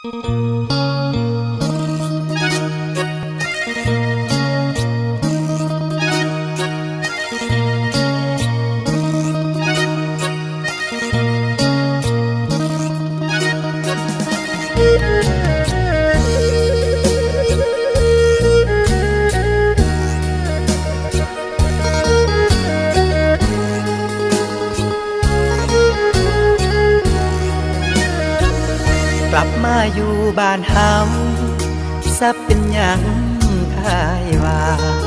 กลับมาอยู่บ้านเฮาซับเป็นหยังอายว่า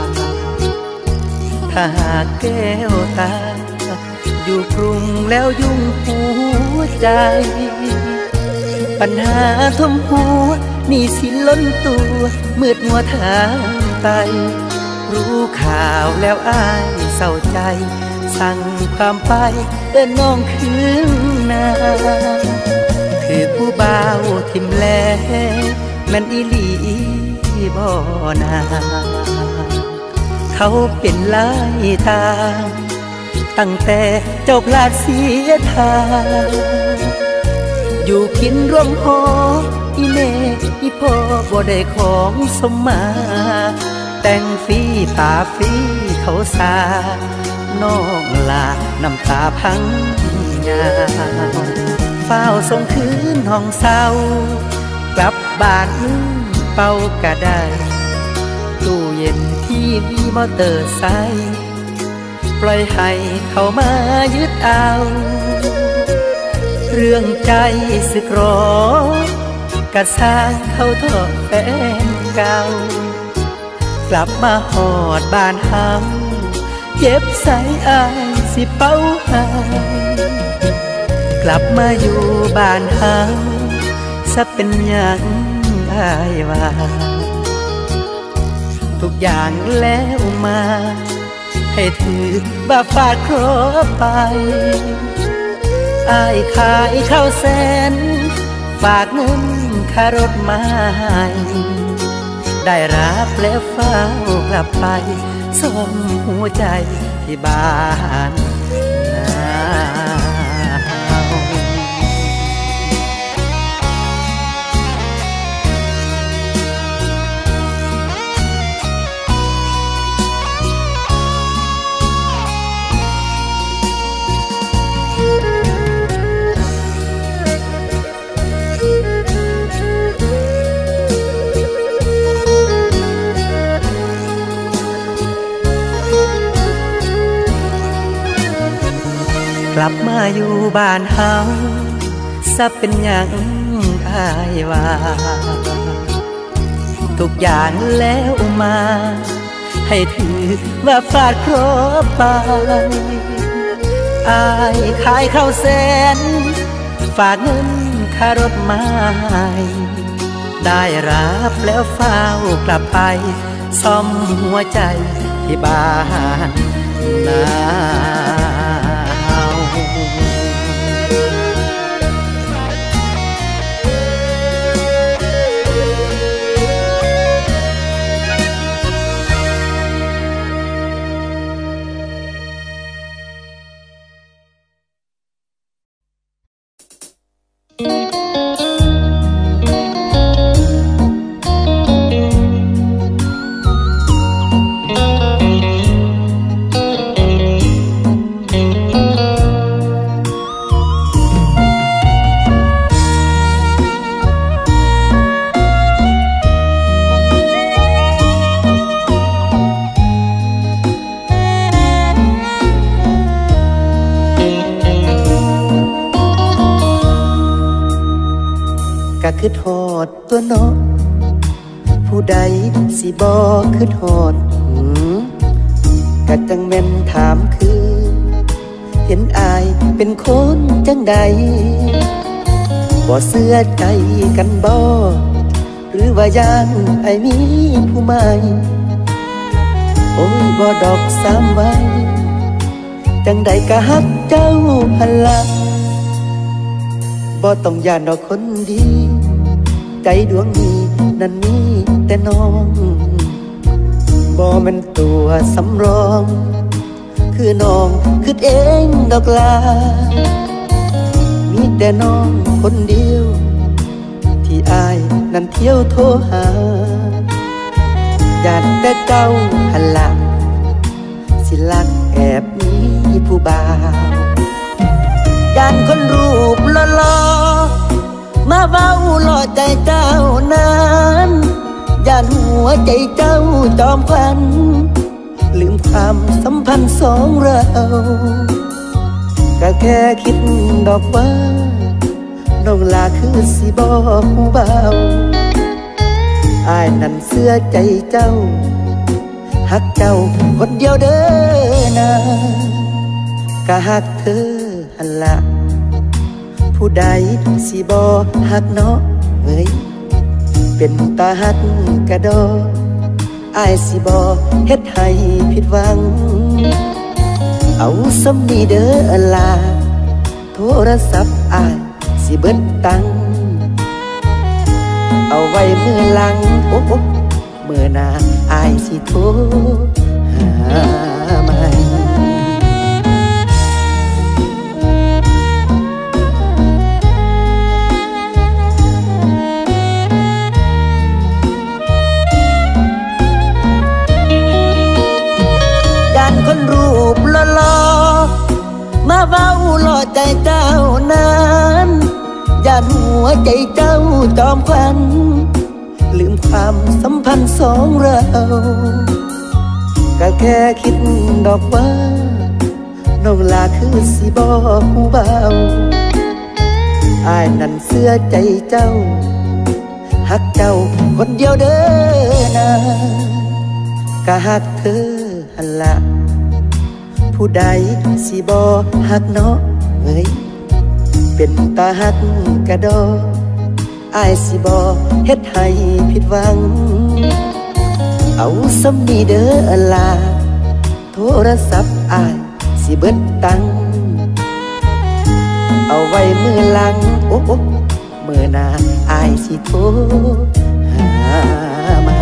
ถ้าหากแก้วตาอยู่กรุงแล้วยุ่งหัวใจปัญหาท่วมหัวหนี้สินล้นตัวมืดมัวทางไปรู้ข่าวแล้วอายเศร้าใจสั่งความไปเดินน้องคืนนาคือผู้บ่าวทิมแลแม่นอีหลีบ่นาเขาเป็นหลายทางตั้งแต่เจ้าพลาดเสียทางอยู่กินร่วมหออีแม่อีพ่อบ่ได้ของสมมาแต่งฟรีตาฟรีเขาสาน้องลาน้ำตาพังยาวเฝ้าส่งคืนห้องเศร้ากลับบ้านเป่าก็ได้ตู้เย็นที่มีมอเตอร์ไซค์ปล่อยให้เขามายึดเอาเรื่องใจสึกหรอกะสร้างเขาทอดแฟนเก่ากลับมาหอดบ้านเฮาเจ็บใส่อายสิเป้าหากลับมาอยู่บ้านเฮาสักเป็นหยังอายว่าทุกอย่างแล้วมาให้ถือบ่าฟาดเคราะห์ไปอายขายข้าวแสนฝากเงินค่ารถมาให้ได้รับแล้วเฝ้ากลับไปส่งหัวใจที่บ้านกลับมาอยู่บ้านเฮาซับเป็นหยังอายว่าทุกอย่างแล้วมาให้ถือว่าฟาดเคราะห์ไปอายขายข้าวแสนฝากเงินค่ารถมาให้ได้รับแล้วเฝ้ากลับไปซ่อมหัวใจที่บ้านนาคือทอดตัวน้องผู้ใดสิบ่คือทอดกะจังแม่นถามคือเห็นอายเป็นคนจังใดบ่เชื่อใจกันบ่หรือว่ายังไอ้มีผู้ใหม่โอ้ยบ่ดอกสามไว้จังใดกะฮักเจ้าหันละบ่ต้องย่านดอกคนดีใจดวงนี้นั้นมีแต่น้องบ่แม่นตัวสำรองคือน้องคิดเองดอกลามีแต่น้องคนเดียวที่ที่อายนั้นเที่ยวโทรหาย่านแต่เจ้าหันหลังสิลักแอบมีผู้บ่าวย่านคนรูปหล่อๆมาเว้าล่อใจเจ้านั้นย่านหัวใจเจ้าจอมควันลืมความสัมพันธ์สองเราก็แค่คิดดอกว่าน้องลาคือสิบ่ฮู้เบาอ้ายนั้นเสื้อใจเจ้าฮักเจ้าคนเดียวเด้อนะก็ฮักเธอหั่นละผู้ใดสิบ่ฮักเนาะเอ้ยเป็นตาฮักกะดออ้ายสิบ่เฮ็ดให้ผิดหวังเอาสำนีเด้อลาโทรศัพท์อ้ายสิเบิดตังเอาไว้มือหลังโอ้เมื่อหน้าอายสิโทรหาใหม่ด้านคนรูปหล่อๆมาเว้าล่อใจเจ้านั้นย่านหัวใจเจ้าจอมควันลืมความสัมพันธ์สองเราก็แค่คิดดอกว่าน้องลาคือสิบ่ฮู้เบาอ้ายนั้นเสื้อใจเจ้าฮักเจ้าคนเดียวเด้อนะก็ฮักเธอหั่นละผู้ใดสิบ่ฮักเนาะเอ้ยเป็นตาฮักกะดออ้ายสิบ่เฮ็ดให้ผิดหวังเอาสำนีเด้อลาโทรศัพท์อ้ายสิเบิดตังเอาไว้มือหลังโอ้มือหน้าอ้ายสิโทรหาใหม่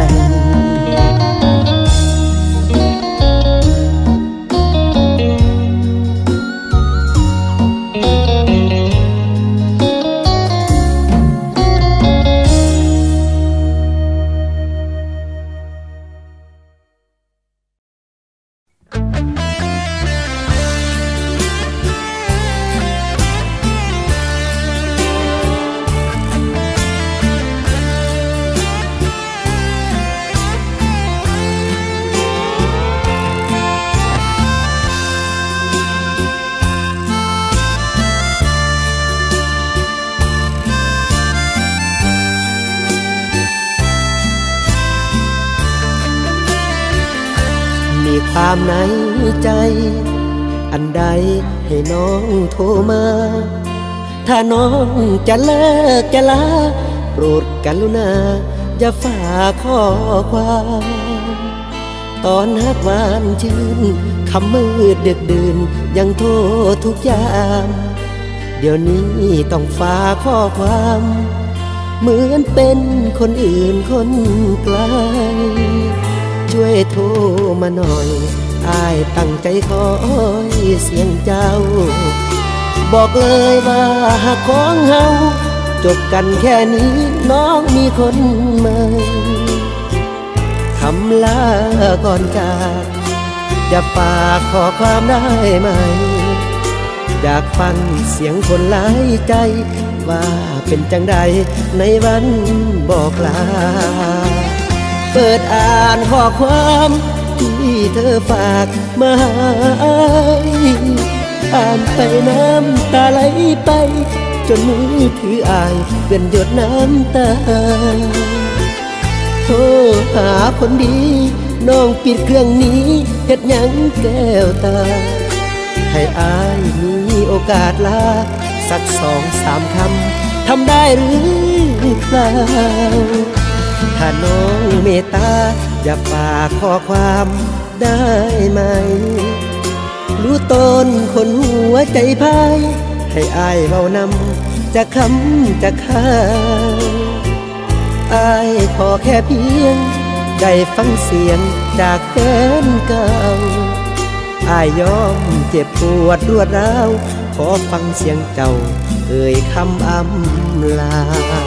ความในใจอันใดให้น้องโทรมาถ้าน้องจะเลิกจะลาโปรดกรุณาอย่าฝากข้อความตอนฮักหวานชื่นคำมืดดึกดื่นยังโทรทุกยามเดี๋ยวนี้ต้องฝากข้อความเหมือนเป็นคนอื่นคนไกลช่วยโทรมาหน่อยอ้ายตั้งใจคอยเสียงเจ้าบอกเลยว่าหากของเฮาจบกันแค่นี้น้องมีคนใหม่คำลาก่อนจากอย่าฝากขอความได้ไหมอยากฟังเสียงคนหลายใจว่าเป็นจังใดในวันบอกลาเปิดอ่านข้อความที่เธอฝากมาอ่านไปน้ำตาไหลไปจนมือถืออ้ายเป็นหยดน้ำตาโทรหาคนดีน้องปิดเครื่องนี้เฮ็ดหยังแก้วตาให้อ้ายมีโอกาสลาสัก2-3 คำทำได้หรือเปล่าถ้าน้องเมตตาอย่าฝากข้อความได้ไหมรู้ตนคนหัวใจพายให้อ้ายเว้านำจะคำจะข้าอ้ายขอแค่เพียงได้ฟังเสียงจากแฟนเก่าอ้ายยอมเจ็บปวดรวดร้าวขอฟังเสียงเจ้าเอ่ยคำอำลา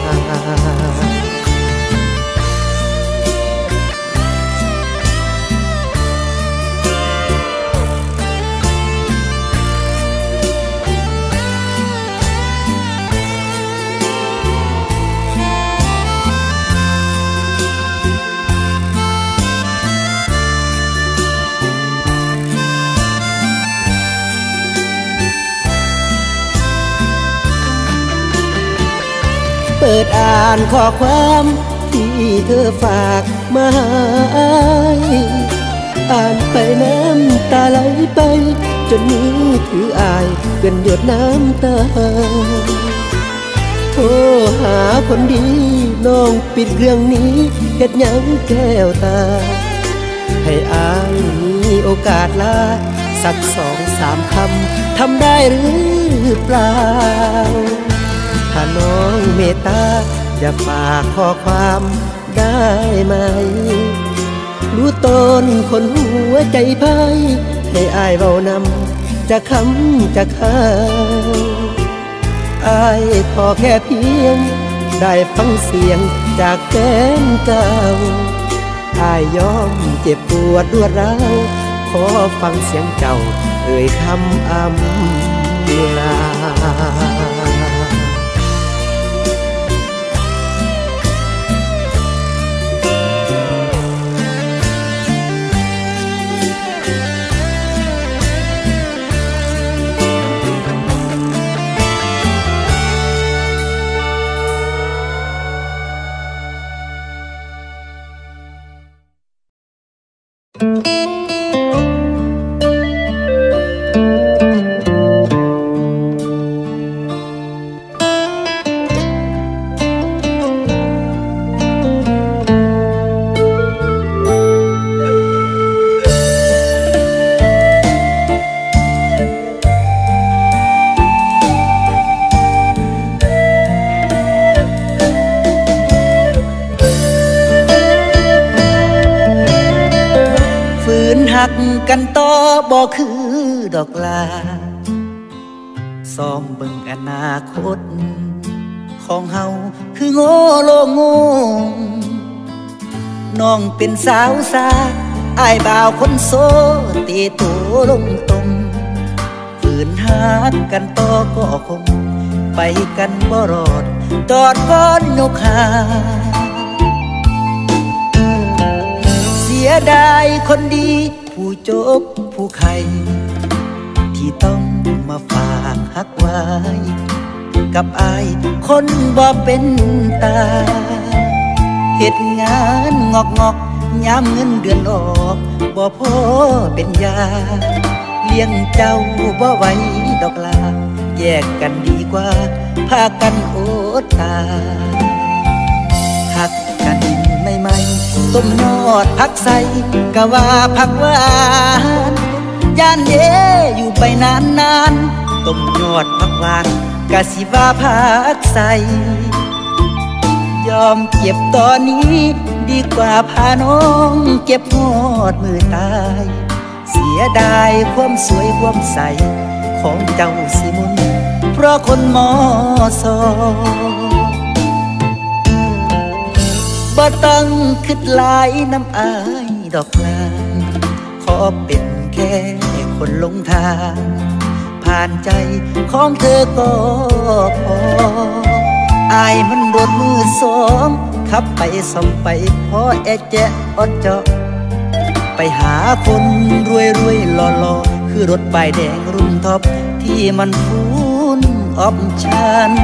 เปิดอ่านข้อความที่เธอฝากมาให้อ่านไปน้ำตาไหลไปจนมือถืออายเกินหยดน้ำตาโทรหาคนดีน้องปิดเครื่องนี้เฮ็ดหยังแก้วตาให้อายมีโอกาสลาสัก2-3 คำทำได้หรือเปล่าถ้าน้องเมตตาอย่าฝากข้อความได้ไหมรู้ตนคนหัวใจพ่ายให้อายเว้านำจะคำจะข้าวอายขอแค่เพียงได้ฟังเสียงจากแฟนเก่าอายยอมเจ็บปวดรวดร้าวขอฟังเสียงเจ้าเอ่ยคำอำลาหักกันต่อบ่คือดอกลาซ้อมเบิ่งอนาคตของเฮาคือโง่โลงงงน้องเป็นสาวสาอ้ายบ่าวคนโซตีตัวลงตรงฝืนหักกันต่อก็คงไปกันบ่รอดจอดก้อนยกหาเสียดายคนดีผู้จบผู้ไข่ที่ต้องมาฝากหักไว้กับอายคนบ่เป็นตาเฮ็ดงานงอกยามเงินเดือนออกบ่พอเป็นยาเลี้ยงเจ้าบ่ไหวดอกลาแยกกันดีกว่าพากันอดตาหักกันใหม่ๆต้มยอดผักใส่กะว่าผักหวานย่านเย่อยู่ไปนานๆต้มยอดผักหวานกะสิว่าผักใส่ยอมเก็บตอนนี้ดีกว่าพาน้องเก็บหอดมือตายเสียดายความสวยความใสของเจ้าสิมุนเพราะคนมอซอบ่ต้องคิดหลายน้ำอายดอกลาขอเป็นแค่คนลงทางผ่านใจของเธอก็พออายมันรถมือสองขับไปส่องไปพอแอแจะอดเจาะไปหาคนรวยหล่อคือรถป้ายแดงรุ่นท็อปที่มันฟูนออปชั่น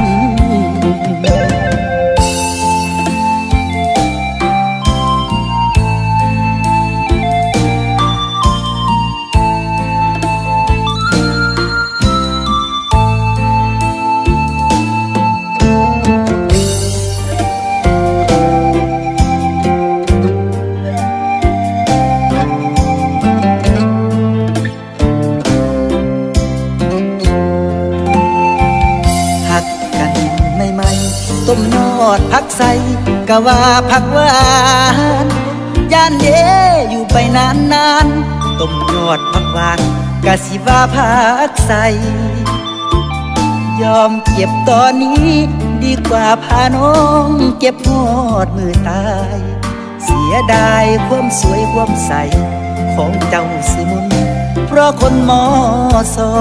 ต้มยอดผักใส่กะว่าผักหวานย่านเย่อยู่ไปนานๆต้มยอดผักหวานกะสิว่าผักใส่ยอมเจ็บตอนนี้ดีกว่าพาน้องเจ็บหอดมือตายเสียดายความสวยความใสของเจ้าสิมุนเพราะคนมอสอ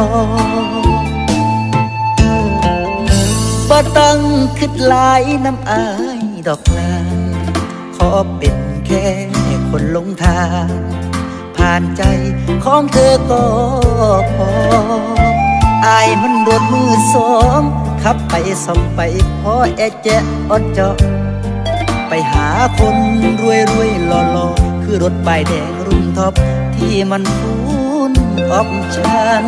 บ่ต้องคิดหลายน้ำอายดอกลาขอเป็นแค่คนหลงทางผ่านใจของเธอก็พออายมันโดดมือสองขับไปส่องไปพอแอแจะอดเจาะไปหาคนรวยหล่อคือรถป้ายแดงรุ่นท็อปที่มันฟูนออปชั่น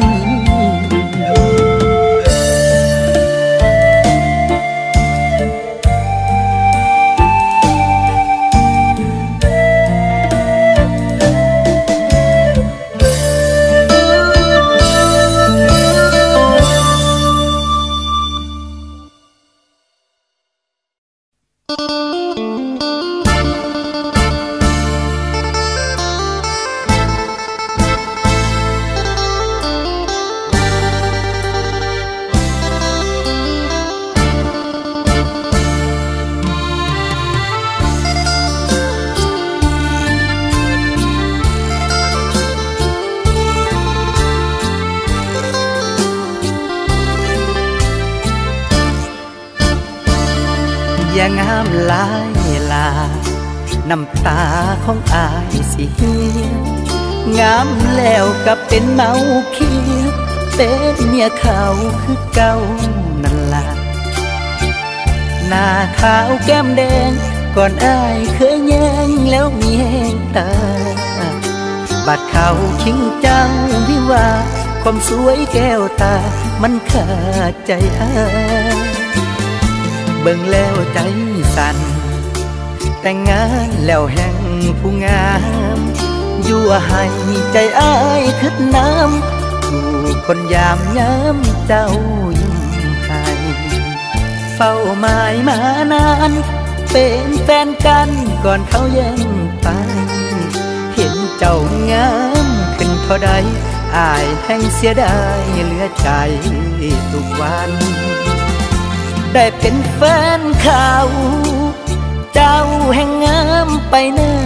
อย่างามหลายลาน้ำตาของอายสิเหี่ยวงามแล้วกับเป็นเมาเคี้ยวเป็นเมียเขาคือเก่านั่นล่ะหน้าขาวแก้มแดงก่อนอายเคยแย่งแล้วมีแห้งตาบาดเขาคิงจังวิวาความสวยแก้วตามันขาดใจอายเบิ่งแล้วใจสั่นแต่งงานแล้วแห่งผู้งามยั่วให้ใจอ้ายคึดน้ำอยู่คนยามย้ำเจ้ายิ้มให้เฝ้าหมายมานานเป็นแฟนกันก่อนเขาแย่งไปเห็นเจ้างามขึ้นเท่าใดอ้ายแห่งเสียดายเหลือใจทุกวันได้เป็นแฟนเขาเจ้าแห่งงามไปหน้า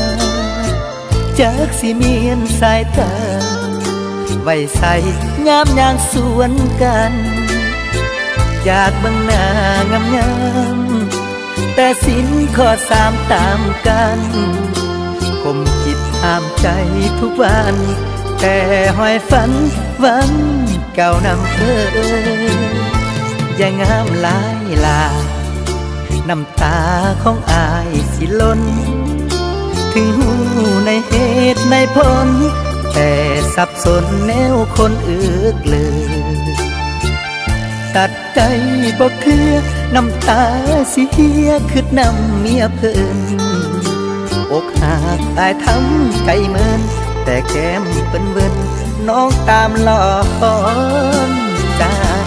จากสิเมียนสายตาไว้ใส่งามอย่างสวนกันอยากเบิ่งหน้างามแต่สินข้อสามตามกันคมจิตห้ามใจทุกวันแต่ห้อยฝันหวังเก่านำเธออย่างงามหลายลาน้ำตาของอายสิล้นถึงหูในเหตุในผลแต่สับสนแนวคนอึกเลยตัดใจบ่เคลือน้ำตาสิเฮียคืดนำเมียเพิ่นอกหักอายทำใจเมินแต่แก้มเปิ้นเวินน้องตามหลอนใจ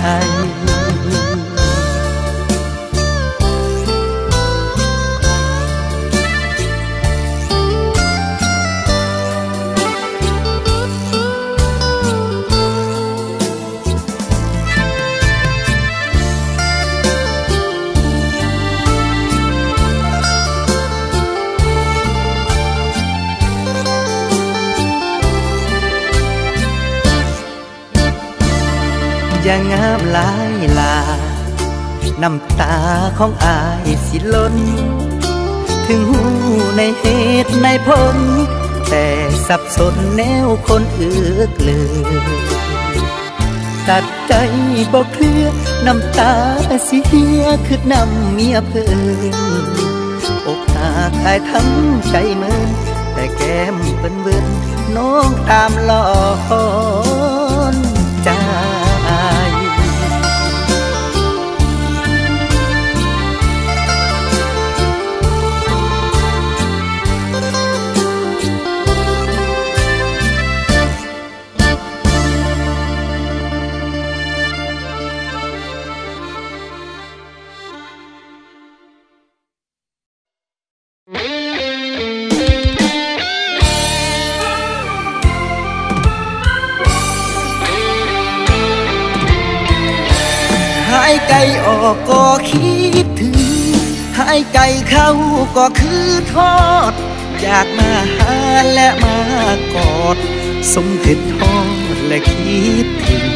อย่างงามหลายลาน้ำตาของอายสิล้นถึงหูในเหตุในผลแต่สับสนแนวคนอึกเลยตัดใจบ่เคลือน้ำตาสิเฮียคืดนำเมียเพิ่นอกหักอายทั้งใจเมินแต่แก้มเปิ้นเบิ่นน้องตามหลอนใจอกก็คิดถึงหายใจเข้าก็คือทอดอยากมาหาและมากอดสมคิดทอดและคิดถึง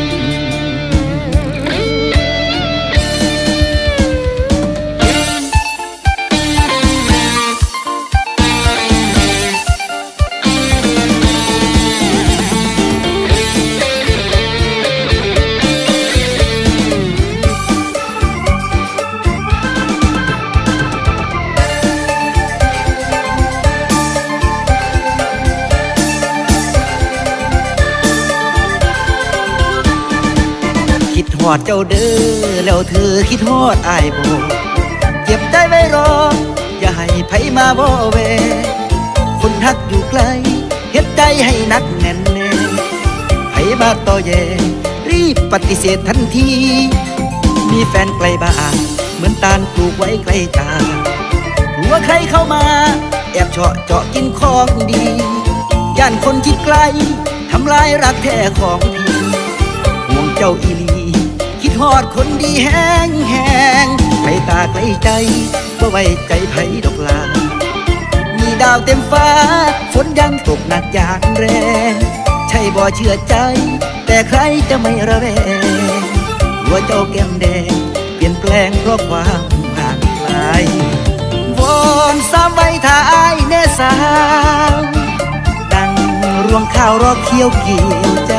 ฮอดเจ้าเด้อแล้วเธอคิดฮอดอ้ายบ่เก็บใจไว้รออย่าให้ไผมาบ่แวคนฮักอยู่ไกลเฮ็ดใจให้นักแน่นแน่ไผมาต่อแย่รีบปฏิเสธทันทีมีแฟนไกลบ้านเหมือนตาลปลูกไว้ไกลตาหัวใครเข้ามาแอบเจาะกินของดีย่านคนคิดไกลทำลายรักแท้ของพี่ห่วงเจ้าอีลีคิดฮอดคนดีแห้งแห้งไผตาไกลใจบ่ไว้ใจไผดอกลามีดาวเต็มฟ้าฝนยังตกหนักอย่างแรงใช่บ่เชื่อใจแต่ใครจะไม่ระแวงหัวเจ้าแก้มแดงเปลี่ยนแปลงเพราะความห่างไกลวอนซ้ำไว้ถ้าอ้ายแน่สาวดังรวงข้าวรอเคี้ยวเกี่ยวใจ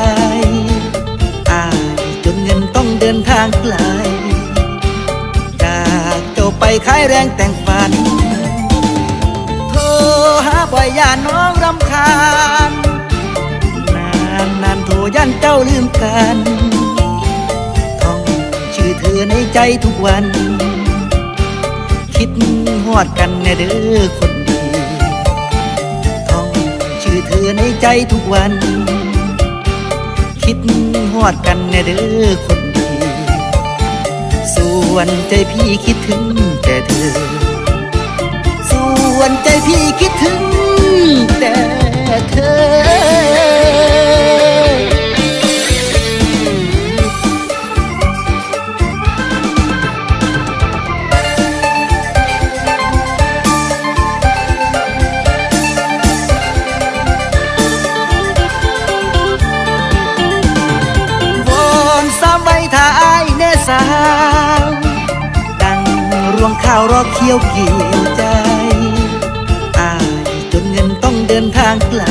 จนเงินต้องเดินทางไกลจากเจ้าไปขายแรงแต่งฝันโทรหาบ่อยย่านน้องรำคาญนานโทรย่านเจ้าลืมกันท่องชื่อเธอในใจทุกวันคิดฮอดกันแน่เด้อคนดีท่องชื่อเธอในใจทุกวันคิดฮอดกันแน่เด้อคนดีส่วนใจพี่คิดถึงแต่เธอส่วนใจพี่คิดถึงแต่เธถ้าอ้ายแน่สาวดังรวงข้าวรอเคี้ยวเกี่ยวใจอ้ายจนเงินต้องเดินทางไกล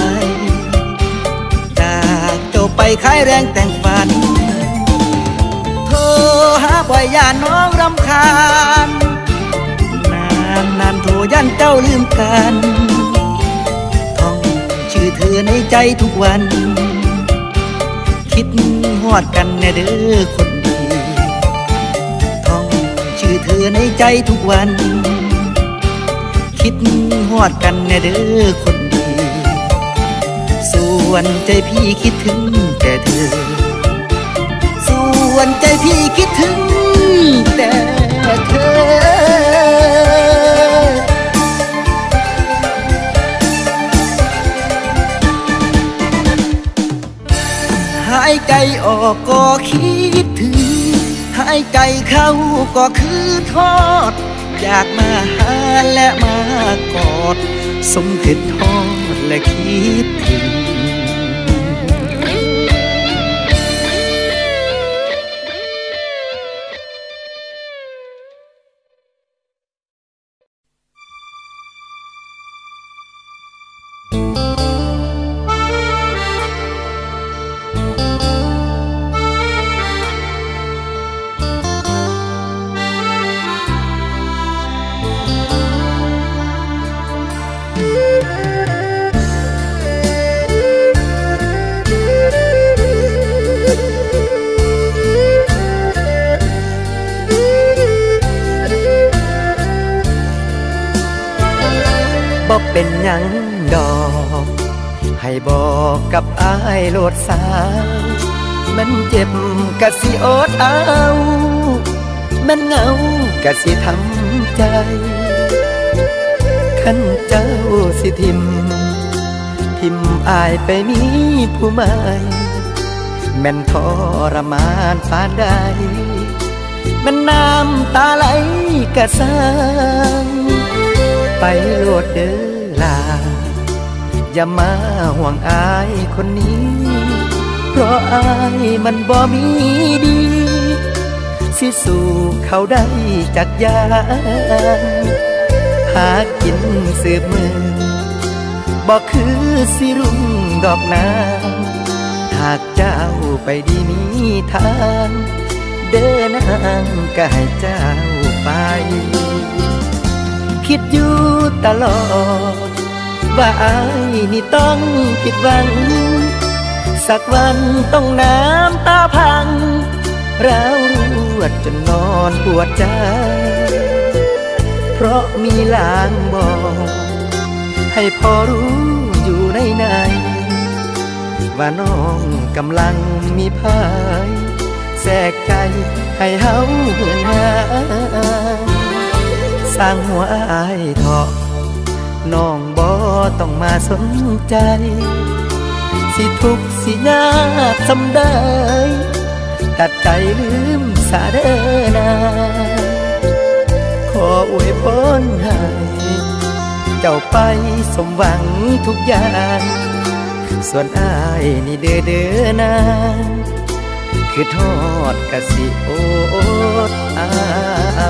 จากเจ้าไปขายแรงแต่งฝันโทรหาบ่อยย่านน้องรำคาญนานโทรย่านเจ้าลืมกันท่องชื่อเธอในใจทุกวันคิดฮอดกันแน่เด้อคนดีท่องชื่อเธอในใจทุกวันคิดฮอดกันแน่เด้อคนดีส่วนใจพี่คิดถึงแต่เธอส่วนใจพี่คิดถึงแต่เธอหายใจออกก็คิดถึงหายใจเข้าก็คือทอดอยากมาหาและมากอดสมคิดทอดและคิดถึงบ่เป็นหยังดอกให้บอกกับอ้ายโลดสาวมันเจ็บกะสิอดเอามันเหงากะสิทำใจคันเจ้าสิทิมอ้ายไปมีผู้ใหม่แม่นทรมานปานใดมันน้ำตาไหลกะซังไปโลดเด้อลาอย่ามาห่วงอายคนนี้เพราะอายมันบ่มีดีสิสู่เขาได้จากยางหากินสืบมือบอกคือสิรุ่งดอกนางหากเจ้าไปดีมีทางเดินนางก็ให้เจ้าไปคิดอยู่ตลอดว่าอายนี่ต้องผิดหวังสักวันต้องน้ำตาพังร้าวรวดจนนอนปวดใจเพราะมีลางบอกให้พอรู้อยู่ในว่าน้องกำลังมีภายแทรกใจให้เฮาเหินหาสร้างหัวอายเถาะน้องบ่ต้องมาสนใจสิทุกข์สิยากสำได้ตัดใจลืมสาเด้อนาขออวยพรให้เจ้าไปสมหวังทุกอย่างส่วนอายนี่เด้อเด้อนาคือทอดกะสิโอดเอา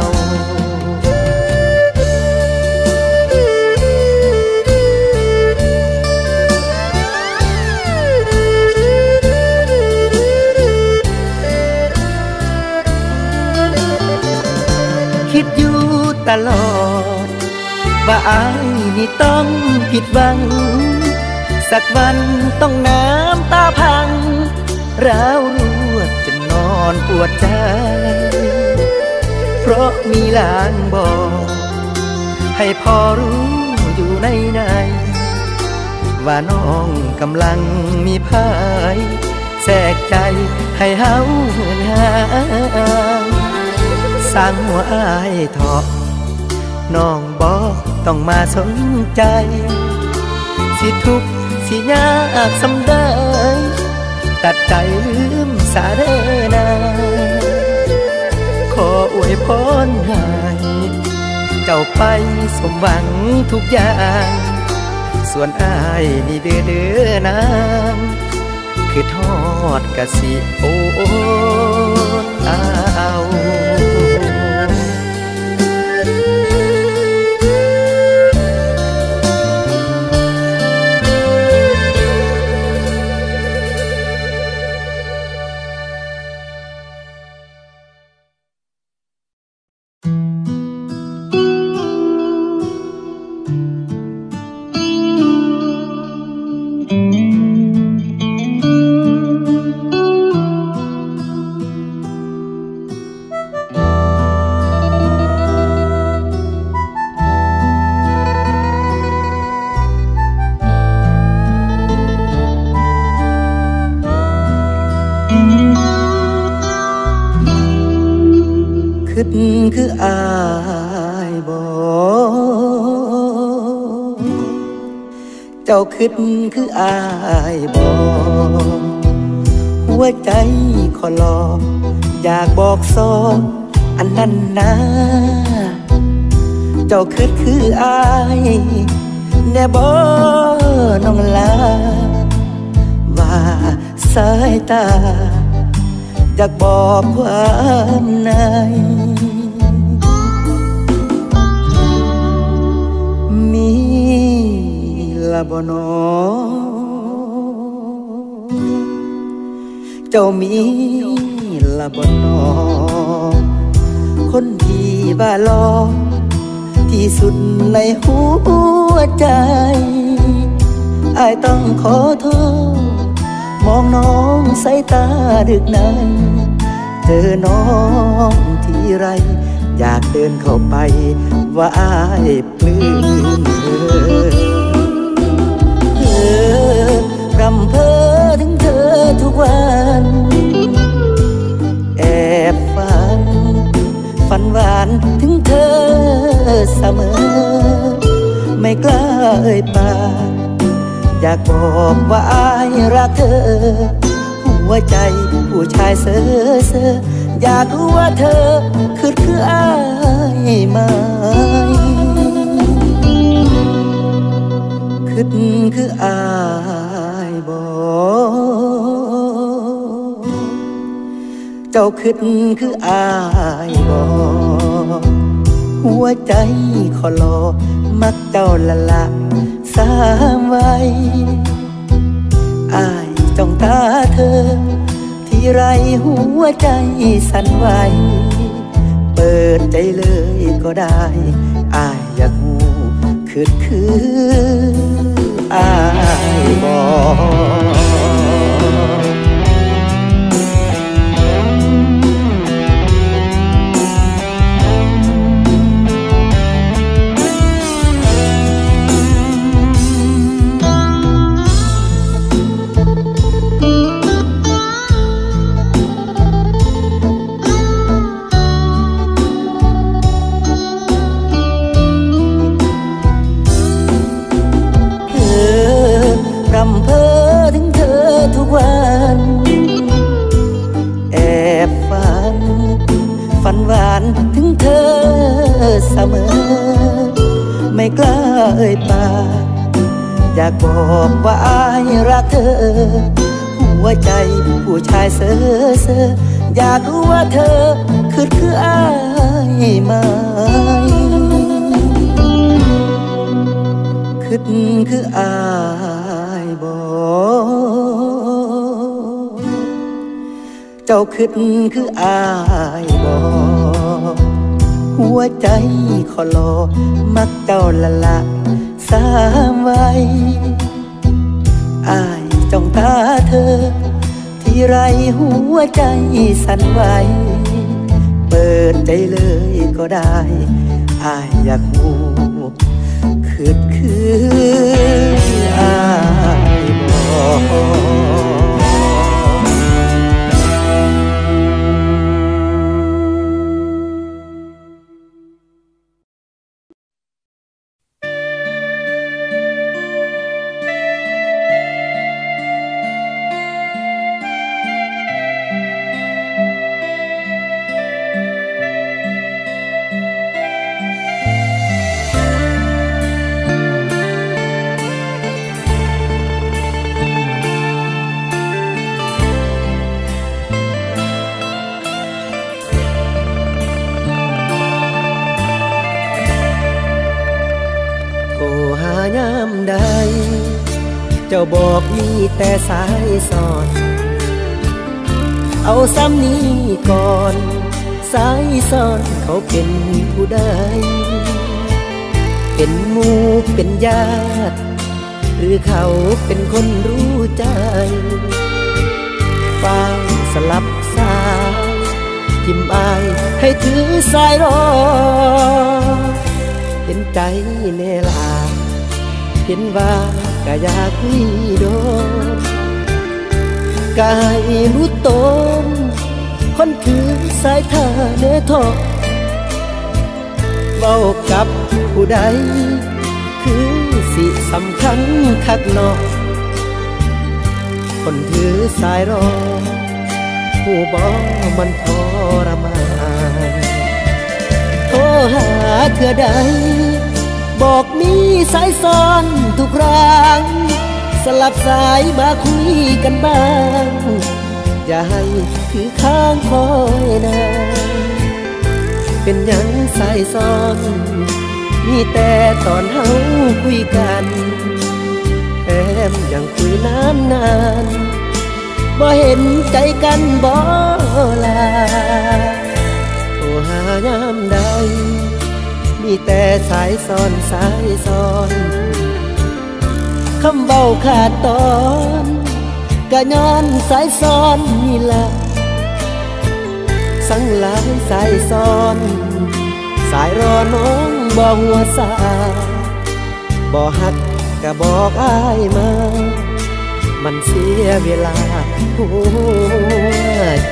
คิดอยู่ตลอดว่าอายนี่ต้องผิดหวังสักวันต้องน้ำตาพังร้าวรวดจนนอนปวดใจเพราะมีลางบอกให้พอรู้อยู่ในว่าน้องกำลังมีภายแทรกใจให้เฮาเหินหาสร้างหัวอายเถาะน้องบ่ต้องมาสนใจสิทุกข์สิยากสำได้ตัดใจลืมสาเด้อนาขออวยพรให้เจ้าไปสมหวังทุกอย่างส่วนอายนี่เด้อเด้อนางคือทอดกะสิโอดเอาคืออายบ่เจ้าคิดคืออายบ่หัวใจขอลองอยากบอกสองอันนั้นนะเจ้าคิดคืออายแน่บ่น้องลาว่าสายตาอยากบอกความในมีละบ่น้อเจ้ามีละบ่น้อคนที่บ้าลอที่สุดในหัวใจอ้ายต้องขอโทษมองน้องสายตาดึกนั้นเจอน้องที่ไรอยากเดินเข้าไปว่าอ้ายปลื้มรำเพ้อถึงเธอทุกวันแอบฝันหวานถึงเธอเสมอไม่กล้าเอ่ยปากอยากบอกว่าอ้ายรักเธอหัวใจผู้ชายเซ่ออยากรู้ว่าเธอคืออ้ายไหมคืออ้ายบ่เจ้าคืออ้ายบ่หัวใจขอรอมักเจ้าละสามไว้อ้ายจ้องตาเธอที่ไรหัวใจสั่นไหวเปิดใจเลยก็ได้อ้ายอยากหูคืออ้ายบอกรำเพ้อถึงเธอทุกวันแอบฝันหวานถึงเธอเสมอไม่กล้าเอ่ยปากอยากบอกว่าอ้ายรักเธอหัวใจผู้ชายเซ่ออยากรู้ว่าเธอคืออ้ายไหมคืออ้ายเจ้าคืออ้ายบ่หัวใจขอรอมักเจ้าละสามไว้อ้ายจ้องตาเธอที่ไรหัวใจสั่นไหวเปิดใจเลยก็ได้อ้ายอยากหูคืออ้ายบ่เจ้าบอกมีแต่สายสอดเอาซ้ำนี้ก่อนสายซ้อนเขาเป็นผู้ใดเป็นหมู่เป็นญาติหรือเขาเป็นคนรู้ใจฟังสลับสายทิมอายให้ถือสายรอเห็นใจแน่ลาเห็นว่าก็อยากคุยโดนกายรู้ตนคนคือสายทาเนื้อทองเว้ากับผู้ใดคือสิสำคัญคักเนาะคนถือสายรอผู้บอกมันทรมานโทรหาเธอใดบอกมีสายซ้อนทุกครั้งสลับสายมาคุยกันบ้างอย่าให้คือข้างคอยนานเป็นหยังสายซ้อนมีแต่ตอนเฮาคุยกันแถมยังคุยนานบ่เห็นใจกันบ่ลาโทรหายามใดมีแต่สายซ้อนสายซ้อนคำเบาขาดตอนก็ย้อนสายซ้อนนี่ละสั่งหลายสายซ้อนสายรอน้องบ่หัวสาบ่ฮักก็บอกอ้ายมามันเสียเวลาหัวใจ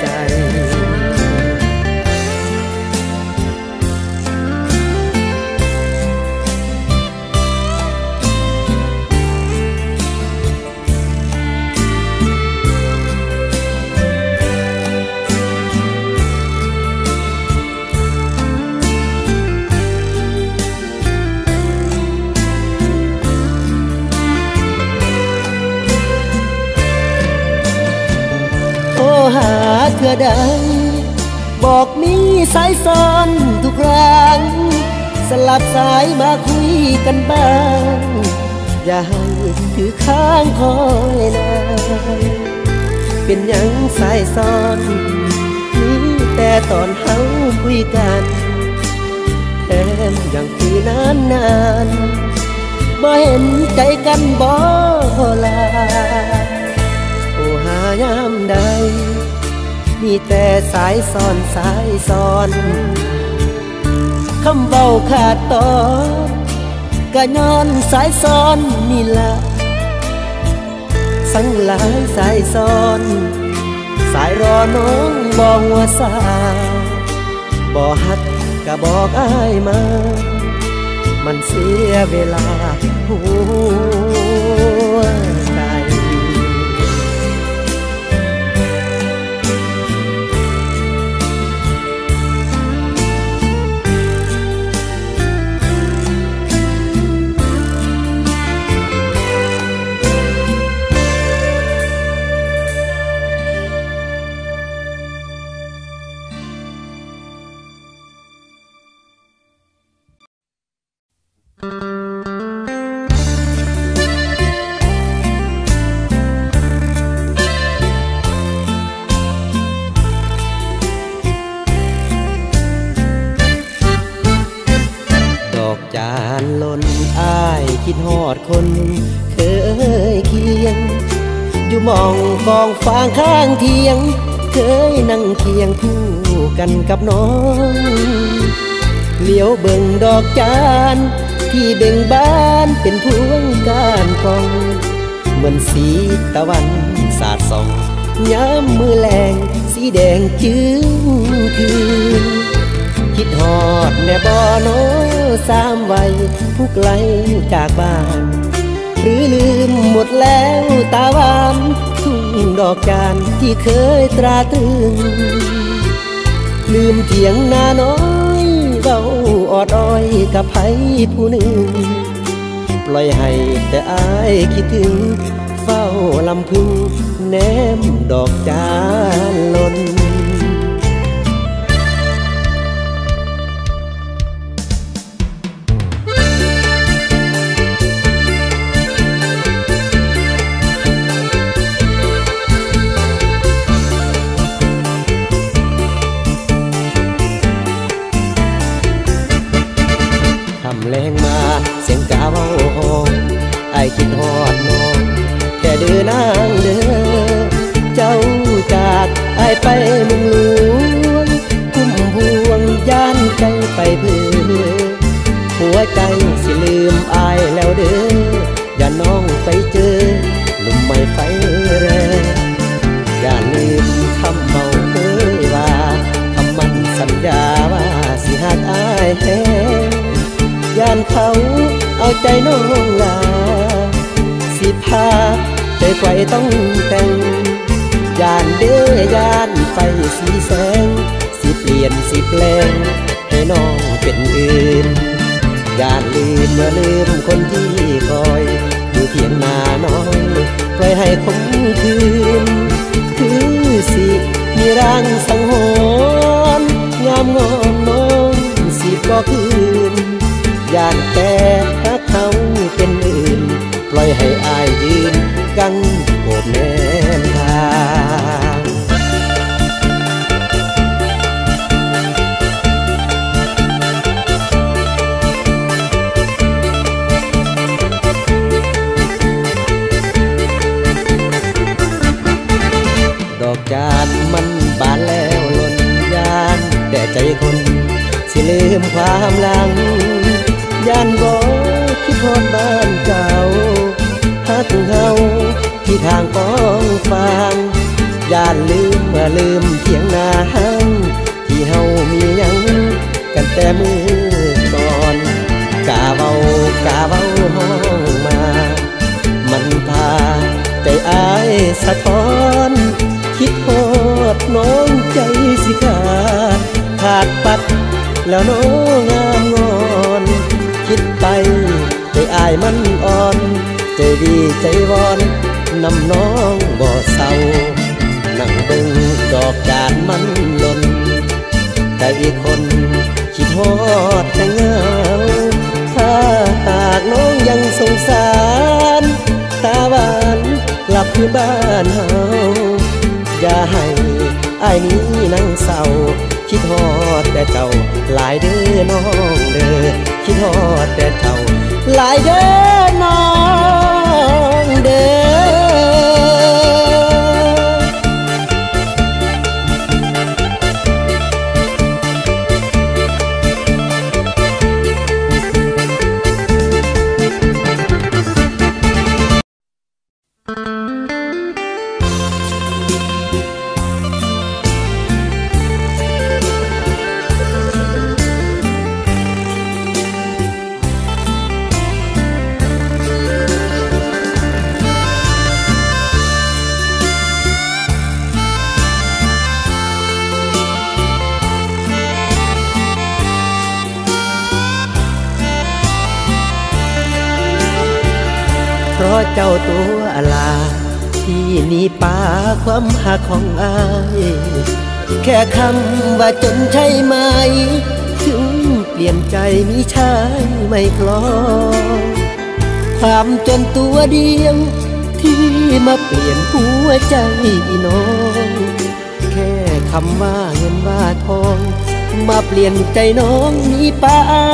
พื่อใดบอกมีสายซ้อนทุกครั้งสลับสายมาคุยกันบ้างอย่าให้ถือข้างคอยนานเป็นยังสายซ้อนมีแต่ตอนเฮาคุยกันแถมยังคุยนานบ่เห็นใจกันบ่ลาโอ้หายามใดมีแต่สายซ้อนสายซ้อนคำเบาขาดตอนก็ย้อนสายซ้อนนี่ละสังหลายสายซ้อนสายรอน้องบ่หัวสาบ่ฮักก็บอกอ้ายมามันเสียเวลาหัวใจคิดฮอดคนเคยเคียงอยู่มองกองฟางข้างเทียงเคยนั่งเคียงคู่กันกับน้องเหลียวเบิ่งดอกจานที่เบ่งบานเป็นพวงก้านกองเหมือนสีตะวันสาดส่องย้ำมือแรงสีแดงจึ้งคืนคิดฮอดแม่บ่โนสามวัยผู้ไกลจากบ้านหรือลืมหมดแล้วตาหวานทุ่งดอกจานที่เคยตราตรึงลืมเถียงนาน้อยเบาออดอ้อยกับไผผู้หนึ่งปล่อยให้แต่อายคิดถึงเฝ้าลำพึงแนมดอกจานหล่นแรงมาเสียงกาเว้าห้องไอ้คิดฮอดน้องแค่เดินนางเด้อเจ้าจากไอ้ไปเมืองหลวงคุ้มพวงย่านใจไปเพื่อหัวใจสิลืมไอ้แล้วเด้ออย่าน้องไปเจอหนุ่มใหม่ไฟแรงอย่าลืมคำเมาเอ้ยว่าคำมั่นสัญญาว่าสิหักไอ้แท้ย่านเขาเอาใจน้องลาสิพาใจไฟต้องแต่งย่านเด้อย่านไฟสีแสงสิเปลี่ยนสิแปลงให้น้องเป็นอื่นย่านลืมเมื่อลืมคนที่คอยอยู่เพียงหน้าน้อยปล่อยให้คมคืนคือสิมีร่างสังหรณ์งามงอนน้องสิบ่คืนย่านแต่ถ้าเขาเป็นอื่นปล่อยให้อายยืนกังโอบแนมทางดอกจานมันบานแล้วหล่นย่านแต่ใจคนสิลืมความหลังย่านบ่คิดฮอดบ้านเก่าฮักเฮาที่ทางกองฟางย่านลืมเมื่อลืมเถียงนาหังที่เฮามีหยังกันแต่มือก่อนกาเว้ห้องมามันพาใจอายสะท้อนคิดฮอดน้องใจสิขาดปัดแล้วน้องงามงอนคิดไปใจอายมันอ่อนใจดีใจวอนนำน้องบ่เศร้านั่งเบิ่งจดอกจานมันหล่นแต่อีกคนคิดฮอดแต่เงาถ้าหากน้องยังสงสารตาหวานกลับคืนบ้านเฮาอย่าให้อ้ายนี้นั่งเศร้าคิดฮอดแต่เจ้าหลายเด้อน้องเด้อคิดฮอดแต่เจ้าหลายเด้อน้องเด้อเพราะเจ้าตัวลาที่นี่ป่าความหักของอายแค่คำว่าจนใช่ไหมถึงเปลี่ยนใจมีชายไม่คล้องความจนตัวเดียวที่มาเปลี่ยนหัวใจน้องแค่คำว่าเงินว่าทองมาเปลี่ยนใจน้องนี้ไป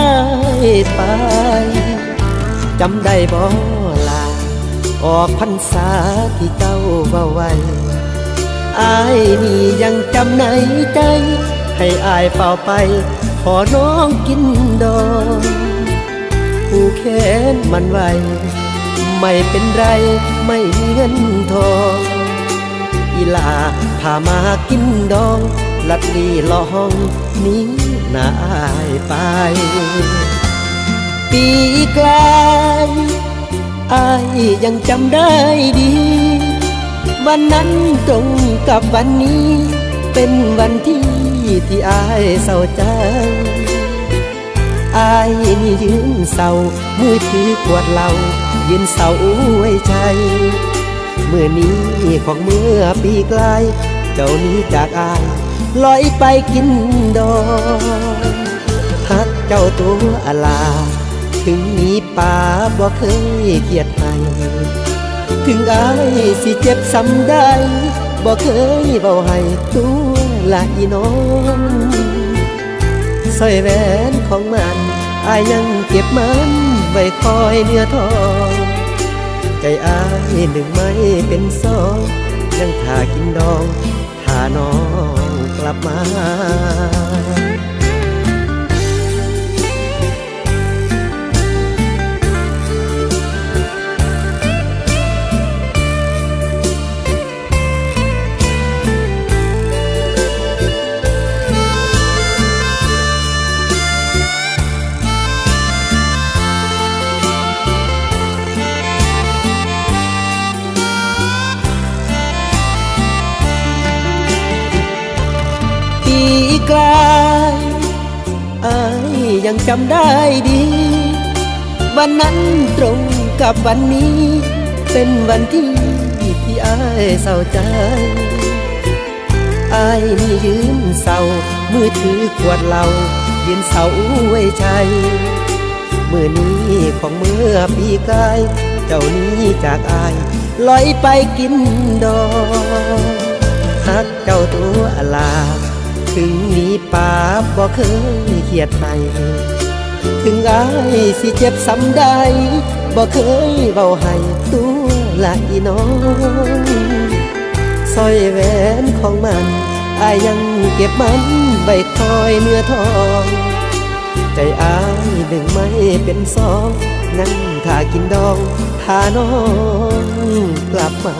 จำได้บ่ลาออกพรรษาที่เจ้าเว้าไว้อ้ายนี่ยังจำในใจให้อ้ายเฝ้าไปขอน้องกินดองผู้แค้นมันไว้ไม่เป็นไรไม่มีเงินทองอีลาพามากินดองลัดลีลอห้องนี้น่าอายไปปีกลายอ้ายยังจำได้ดีวันนั้นตรงกับวันนี้เป็นวันที่อ้ายเศร้าใจอ้ายนี่ยืนเศร้ามือถือขวดเหล้ายืนเศร้าไว้ใจเมื่อนี้ของเมื่อปีกลายเจ้านี้จากอ้ายลอยไปกินดองฮักเจ้าตัวลาถึงมีป่าบ่เคยเกียดให้ถึงอ้ายสิเจ็บซ้ำได้บ่เคยเบาให้ตัวละอีน้องสร้อยแหวนของมันอ้ายยังเก็บมันไว้คอยเนื้อทองใจอ้ายหนึ่งไม่เป็นสองยังท่ากินดองท่าน้องกลับมากลายอ้ายยังจำได้ดีวันนั้นตรงกับวันนี้เป็นวันที่อ้ายเศร้าใจอ้ายนี่ยืนเศร้ามือถือขวดเหล้ายืนเศร้าไว้ใจเมื่อนี้ของเมื่อปีกายเจ้านี้จากอ้ายลอยไปกินดองฮักเจ้าตัวลาถึงมีป่าบ่เคยเกียดให้ถึงอ้ายสิเจ็บซ้ำได้บ่เคยเบาให้ตัวละอีน้องสร้อยแหวนของมันอ้ายยังเก็บมันไว้คอยเนื้อทองใจอ้ายหนึ่งไม่เป็นสองนั่งท่ากินดองพาน้องกลับมา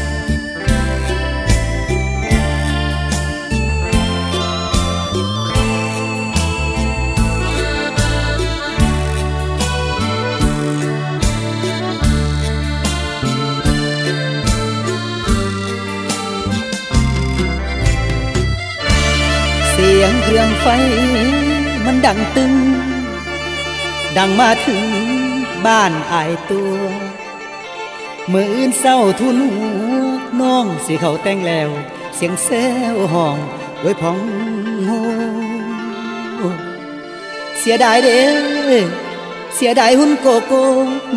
เรื่องไฟมันดังตึงดังมาถึงบ้านอายตัวมื้ออื่นเศร้าทุนน้องสิเขาแต่งแล้วเสียงแซวห้องโดยพองโฮเสียดายเด้เสียดายหุ่นโกโก้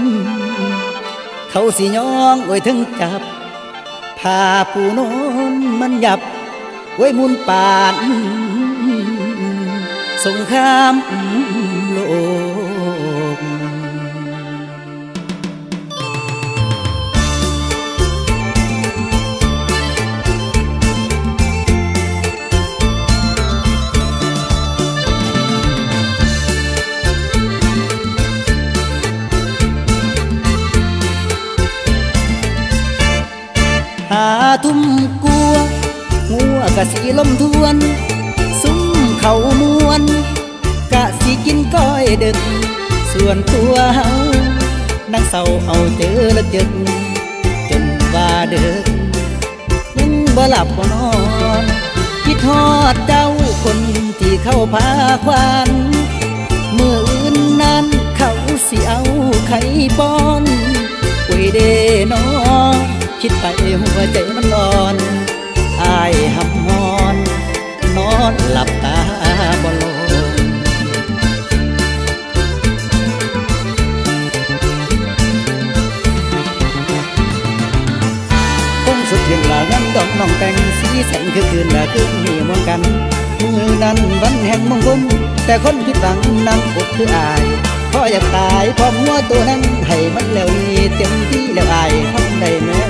เขาสิย้องโอ้ยถึงจับผ้าปูนอนมันหยับโอ้ยมุนปานสงครามโลกหาทุ่มกัวงัวกะสีลมทวนซุ้มเขามวนกะสิกินก้อยดึกส่วนตัวเฮานั่งเศร้าเอาเจอละจึกจนว่าเดึกยังบ่หลับบ่นอนคิดฮอดเจ้าคนที่เข้าพาควันเมื่ออื่นนั้นเขาสิเอาไข่ป้อนโอ้ยเด้นอคิดไปหัวใจมันร้อนอายหำฮอนนอนหลับตาบ่ลงคงสุดเพียงละงั้นดอกน้องแต่งสีแสงคือคืนละคืนมีมวลกันมือนั้นวันแห่งมงคลแต่คนผิดหวังนั่งอดคืออายเพราะอยากตายพร้อมหัวตัวนั้นให้มันแล้วนี่เต็มที่แล้วอายทำได้แม้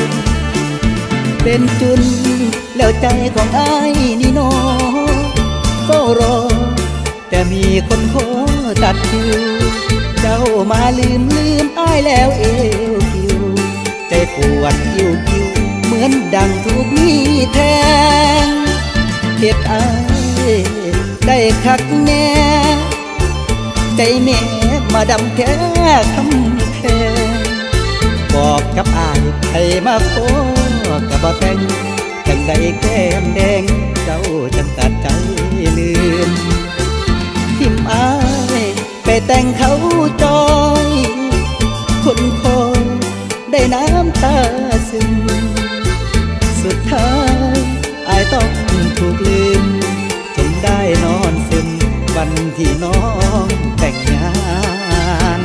เป็นจุนแล้วใจของอ้ายนี่น้อเฝ้ารอแต่มีคนขอตัดคิวเจ้ามาลืมอ้ายแล้วเอวคิวใจปวดกิ้วเหมือนดังถูกมีแทงเฮ็ดอ้ายได้คักแน่ใจแม่มาดำแค่คำแพงบอกกับอายให้มาขอกับบ่แต่งจังใดแก้มแดงเจ้าจังตัดใจลืมทิมอายไปแต่งเขาจอยคนคอยได้น้ำตาซึมสุดท้ายอายต้องถูกลืมจนได้นอนซึมวันที่น้องแต่งงาน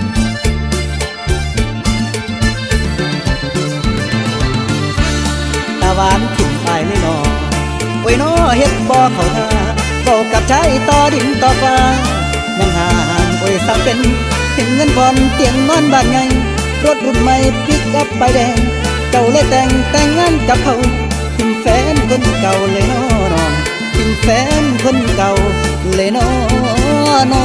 ตาหวานถิ่มไปเลยน้อโอ้ยน้อเฮ็ดบ่เข้าท่าบอกกับชายต่อดินต่อฟ้ายังห่างโอ้ยสักเป็นถึงเงินผ่อนเตียงนอนบ้านไงรถรุ่นใหม่ปิกอัพป้ายแดงเจ้าเลยแต่งงานกับเขาทิ้งแฟนคนเก่าเลยน้อน้องทิ้งแฟนคนเก่าเลยน้อน้อ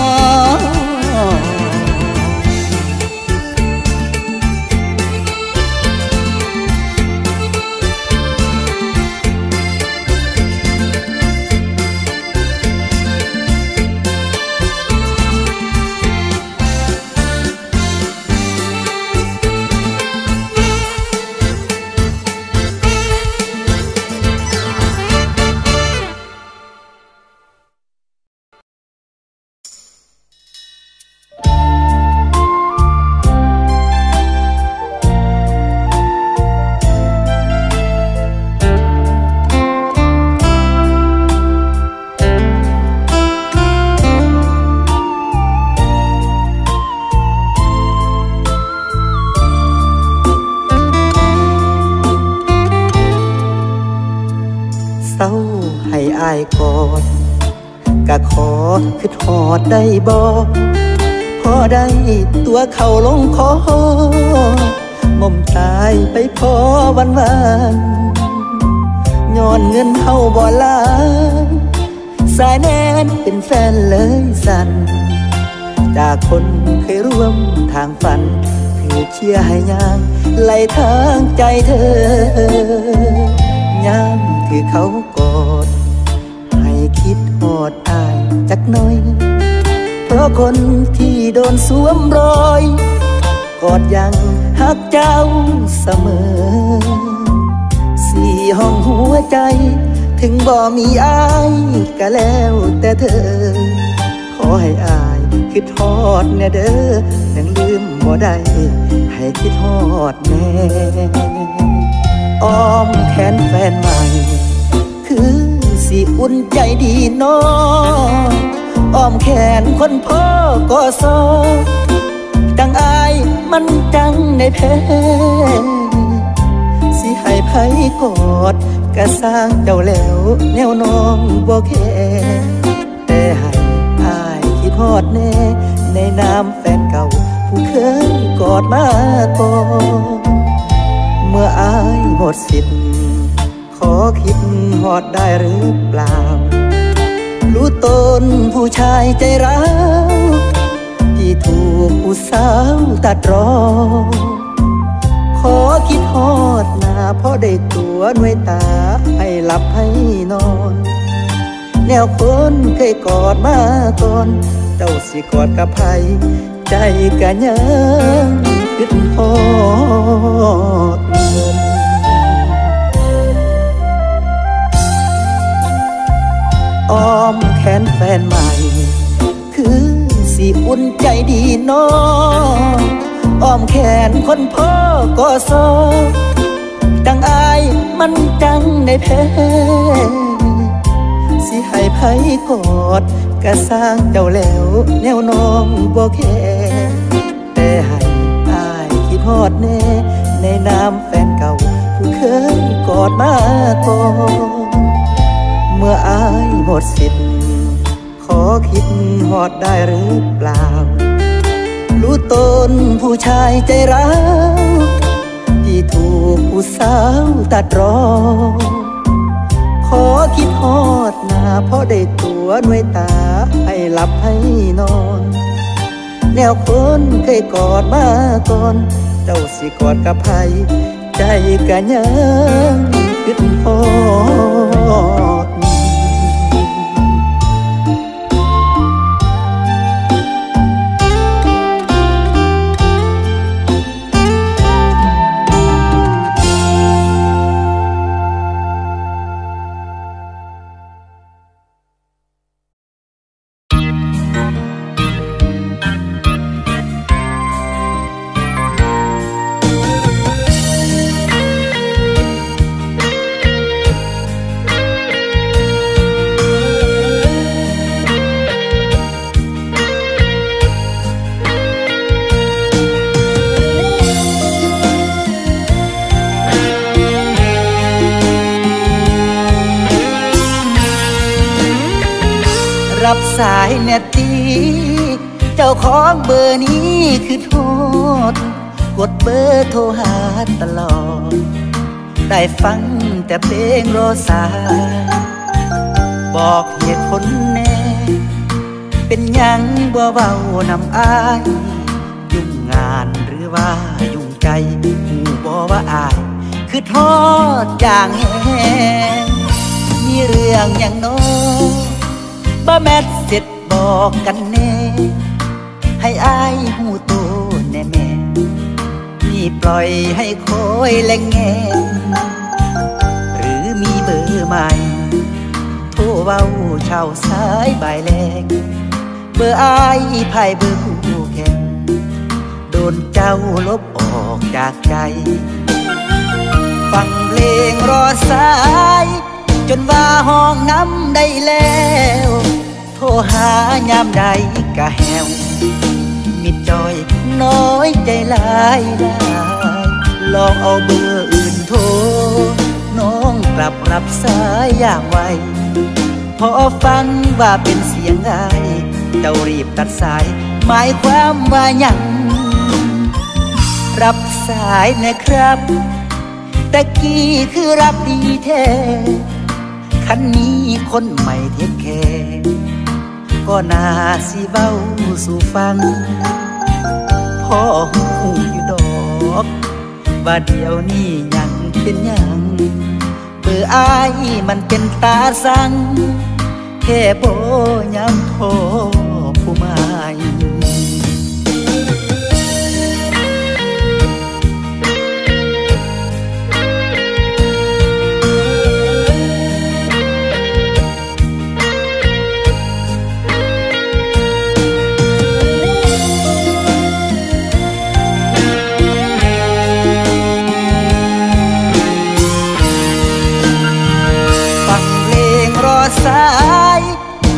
เศร้าให้อายกอดกะขอคือทอดได้บ่พอได้ตัวเขาลงคอหม่อมตายไปพอวันย้อนเงินเฮาบ่หลายสายแน่นเป็นแฟนเลยสั่นจากคนเคยร่วมทางฝันถือเชียร์ให้ย่างไหลทางใจเธอย่ามถือเขากอดให้คิดหอดอายจักหน่อยเพราะคนที่โดนสวมรอยกอดยังฮักเจ้าเสมอสี่ห้องหัวใจถึงบ่มีอายก็แล้วแต่เธอขอให้อายคิดฮอดแน่เด้อยังลืมบ่ได้ให้คิดฮอดแน่อ้อมแขนแฟนใหม่คือสิอุ่นใจดีน้ออ้อมแขนคนพ่อก็สอจังอายมันจังได้แพ้สิให้ไผกอดก็สร้างเจ้าแล้วแนวน้องบ่แค่แต่ให้อายคิดฮอดแน่ในนามแฟนเก่าผู้เคยกอดมาก่อนเมื่ออายหมดสิทธิ์ขอคิดฮอดได้หรือเปล่ารู้ตนผู้ชายใจร้าวที่ถูกผู้สาวตัดรอขอคิดฮอดหน้าเพราะได้ตัวหน่วยตาให้หลับให้นอนแนวคนเคยกอดมาก่อนเจ้าสิกอดกับไผใจก็ยังคิดฮอดอ้อมแขนแฟนใหม่คือสิอุ่นใจดีน้ออ้อมแขนคนพ่อก็สอจังอายมันจังได้แพ้สิให้ไผกอดก็สร้างเจ้าแล้วแนวน้องบ่แค่แต่ให้อายคิดฮอดแน่ในนามแฟนเก่าผู้เคยกอดมาก่อนเมื่ออายหมดสิทธิ์ขอคิดฮอดได้หรือเปล่ารู้ตนผู้ชายใจร้าวที่ถูกผู้สาวตัดรอขอคิดฮอดหน้าเพราะได้ตัวหน่วยตาให้หลับให้นอนแนวคนเคยกอดมาก่อนเจ้าสิกอดกับไผใจก็ยังคิดฮอดรับสายแน่ตีเจ้าของเบอร์นี้คือโทษกดเบอร์โทรหาตลอดได้ฟังแต่เพลงรอสายบอกเหตุผลแน่เป็นยังบ่เว้านำอายยุ่งงานหรือว่ายุ่งใจหูบ่ว่าอายคือทอดอย่างแห้งมีเรื่องอย่างน้อยบ่แม่นเสร็จบอกกันแน่ให้อายหูโตแน่แม่นี่ปล่อยให้คอยแลงแงหรือมีเบอร์ใหม่โทรเว้าเช่าสายบ่ายแลงเบอร์อายไพ่เบอร์คู่แข่งโดนเจ้าลบออกจากใจฟังเพลงรอสายจนว่าห้องน้ำได้แล้วโทรหายามใดก็แหวมิดจอยน้อยใจหลายได้ลองเอาเบอร์อื่นโทรน้องกลับรับสายอย่างไวพอฟังว่าเป็นเสียงอายเจ้ารีบตัดสายหมายความว่าหยังรับสายนะครับตะกี้คือรับดีแท้คันนี้คนใหม่เทคแคร์ก็น่าสิเว้าสู่ฟังพ่อหูอยู่ดอกว่าเดี๋ยวนี้ยังเป็นหยังเบอร์อายมันเป็นตาสั่งแค่บ่ย้ำโทรผู้ใหม่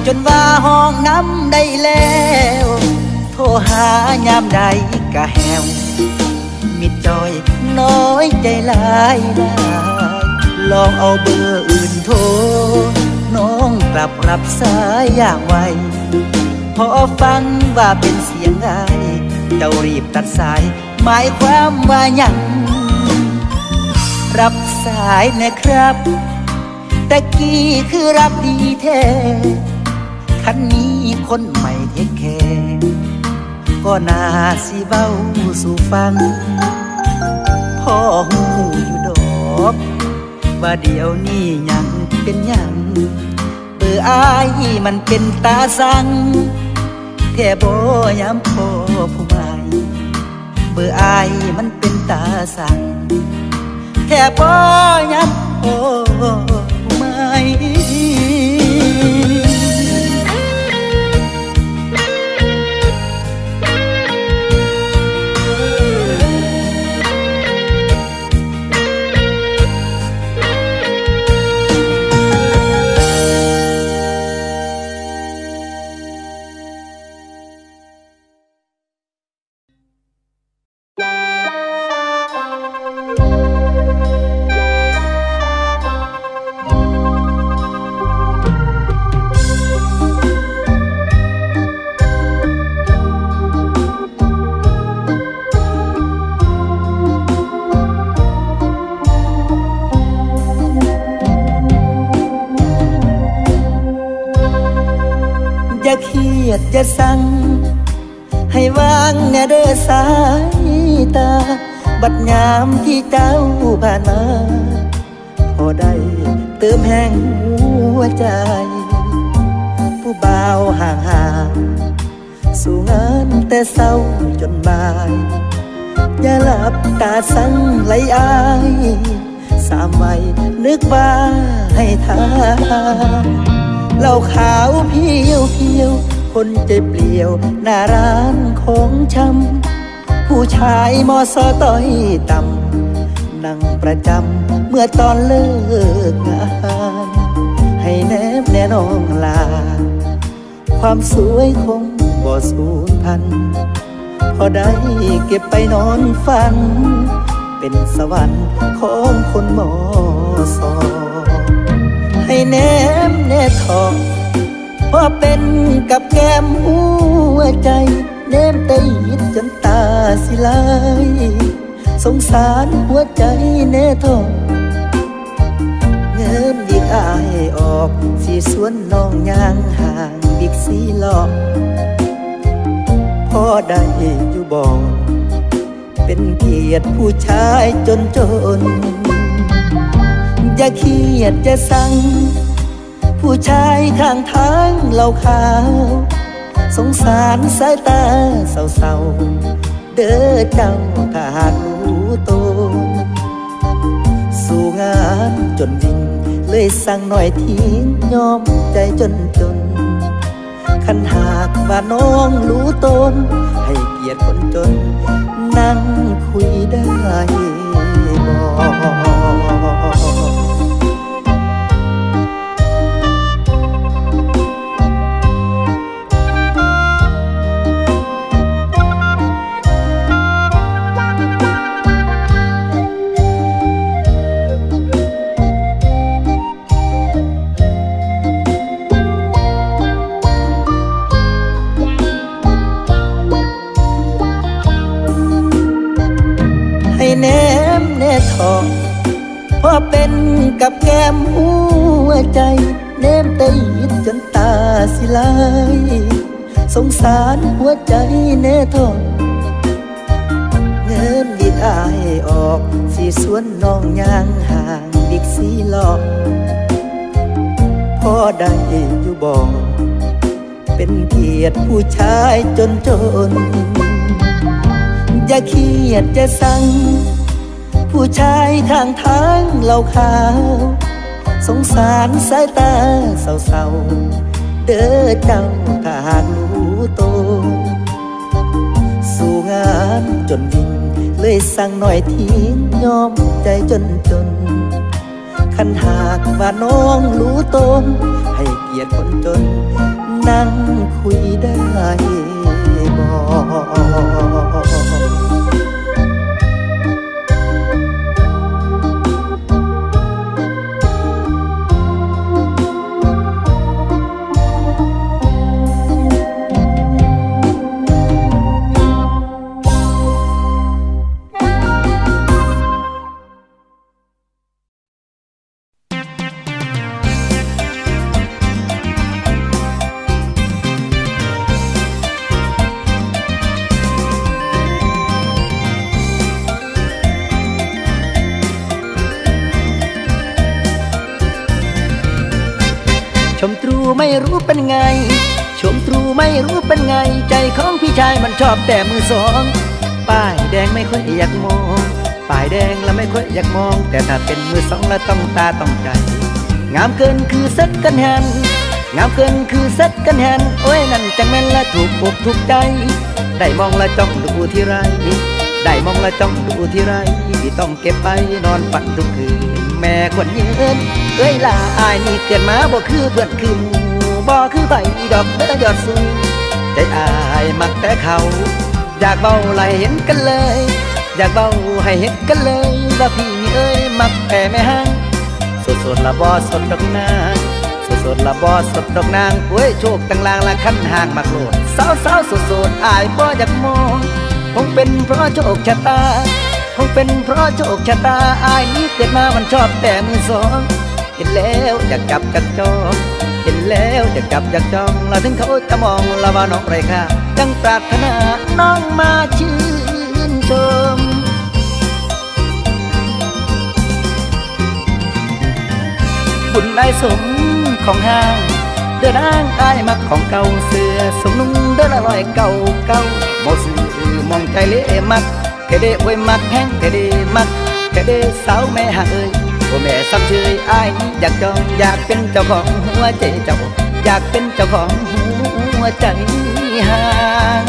จนว่าห้องน้ำได้แล้วโทรหายามใดกะแหวมิดจอยน้อยใจหลายลองเอาเบอร์อื่นโทรน้องกลับรับสายอย่างไวพอฟังว่าเป็นเสียงไอ้เจ้ารีบตัดสายหมายความว่าหยังรับสายนะครับตะกี้คือรับดีแท้คันนี้คนใหม่เทคแคร์ก็น่าสิเว้าสู่ฟังพ่อหูอยู่ดอกว่าเดี๋ยวนี้ยังเป็นยังเบอร์อ้ายมันเป็นตาสั่งแค่บ่ย้ำพ่อผู้ใหม่เบอร์อ้ายมันเป็นตาสั่งแค่บ่ย้ำพ่อผู้ใหม่อย่าเครียดอย่าสั่งให้วางแน่เด้อสายตาบัดยามที่เจ้าผ่านมาพอได้เติมแห่งหัวใจผู้บ่าวห่างๆสู่งานแต่เศร้าจนบ่ายอย่าหลับตาสั่งไหลอายสามวัยนึกว่าให้ทานเหล้าขาวเพียวคนใจเปลี่ยวหน้าร้านของชำผู้ชายมอสอต้อยต่ำนั่งประจำเมื่อตอนเลิกงานให้แนบแน่นองลาความสวยคงบ่สูญพันธุ์พอได้เก็บไปนอนฝันเป็นสวรรค์ของคนมอสอให้แนบแน่ทองพอเป็นกับแก้มหัวใจแนมตะยิดจนตาสิลายสงสารหัวใจแน่ทองเงินดีอายออกสีสวนน้องยางห่างบิ๊กซีหลอกพอได้อยู่บ่เป็นเกียรติผู้ชายจนอย่าเครียดอย่าสั่งผู้ชายข้างทางเหล้าขาวสงสารสายตาเศร้าๆเด้อเจ้าถ้าหากรู้ตนสู่งานจนดิ่งเลยสั่งหน่อยทิ้งยอมใจจนคันหากว่าน้องรู้ตนให้เกียรติคนจนนั่งคุยได้บ่แนมแน่ทองพอเป็นกับแก้มหัวใจแนมตะยิดจนตาสิลายสงสารหัวใจแน่ทองเงินดีอายออกสีสวนน้องยางห่างบิ๊กซีหลอกพอได้อยู่บ่เป็นเกียรติผู้ชายจนอย่าเครียดอย่าสั่งผู้ชายข้างทางเหล้าขาวสงสารสายตาเศร้าๆเด้อเจ้าถ้าหากรู้ตนสู่งานจนดิ่งเลยสั่งหน่อยทิ้งยอมใจจนคันหากว่าน้องรู้ตนให้เกียรติคนจนนั่งคุยได้บ่ชมตรูไม่รู้เป็นไงชมตรูไม่รู้เป็นไงใจของพี่ชายมันชอบแต่มือสองป้ายแดงไม่ค่อยอยากมองป้ายแดงแล้วไม่ค่อยอยากมองแต่ถ้าเป็นมือสองแล้วต้องตาต้องใจงามเกินคือเซ็ตกันแฮนงามเกินคือเซ็ตกันแฮนโอ้ยนั่นจังแม่นละถูกอกถูกใจได้มองละจ้องดูที่ไรได้มองละจ้องดูที่ไรต้องเก็บไปนอนฝันทุกคืนแม่คนยืนเอ้ยล่ะอายนี่เกิดมาบ่คือเพื่อนคือหมู่บ่คือใบดอกเด้อยอดสูงใจอายมักแต่เขาอยากเบาไหลเห็นกันเลยอยากเบาให้เห็นกันเลยว่าพี่นี่เอ้ยมักแต่แม่ห้างสดละบ่สดดอกนางสดละบ่สดดอกนางโอ้ยโชคตั้งลางละคันห่างมักโลดสาวสดอายบ่อยากมองคงเป็นเพราะโชคชะตาคงเป็นเพราะโชคชะตาอายนี้เกิดมามันชอบแต่มือสองเห็นแล้วอยากจับจักจองเห็นแล้วอยากจับจักจองเราถึงเขาจะมองเราว่าน้องไรค่ะจังปรารถนาน้องมาชื่นชมบุญนายสมของห้างเดินห้างอายมักของเก่าเสื้อสมนุ่งเดินอร่อยเก่าบ่ซื้อมองใจเละมักแค่เด้อวยมักแห้งแค่เด้มักแค่เด้สาวแม่ห่างเอ้ยโอ้แม่ซ้ำเชยอายอยากจองอยากเป็นเจ้าของหัวใจเจ้าอยากเป็นเจ้าของหัวใจห่าง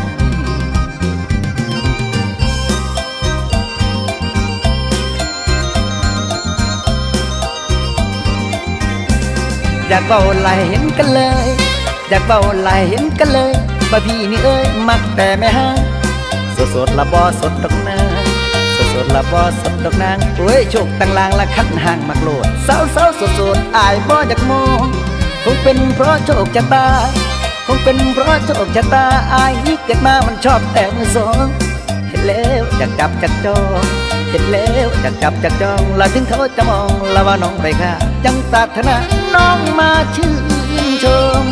อยากเบาไหลเห็นกันเลยอยากเบาไหลเห็นกันเลยว่าพี่นี่เอ้ยมักแต่แม่ห่างสดละบ่สดดอกนางสดละบ่สดดอกนางโอ้ยโชคตั้งลางละคันห่างมักโลดสาวสดอายบ่อยากมองคงเป็นเพราะโชคชะตาคงเป็นเพราะโชคชะตาอายนี้เกิดมามันชอบแต่มือสองเห็นแล้วอยากจับจักจองเห็นแล้วอยากจับจักจองละถึงเขาจะมองละว่าน้องไปค่ะจังปรารถนาน้องมาชื่นชม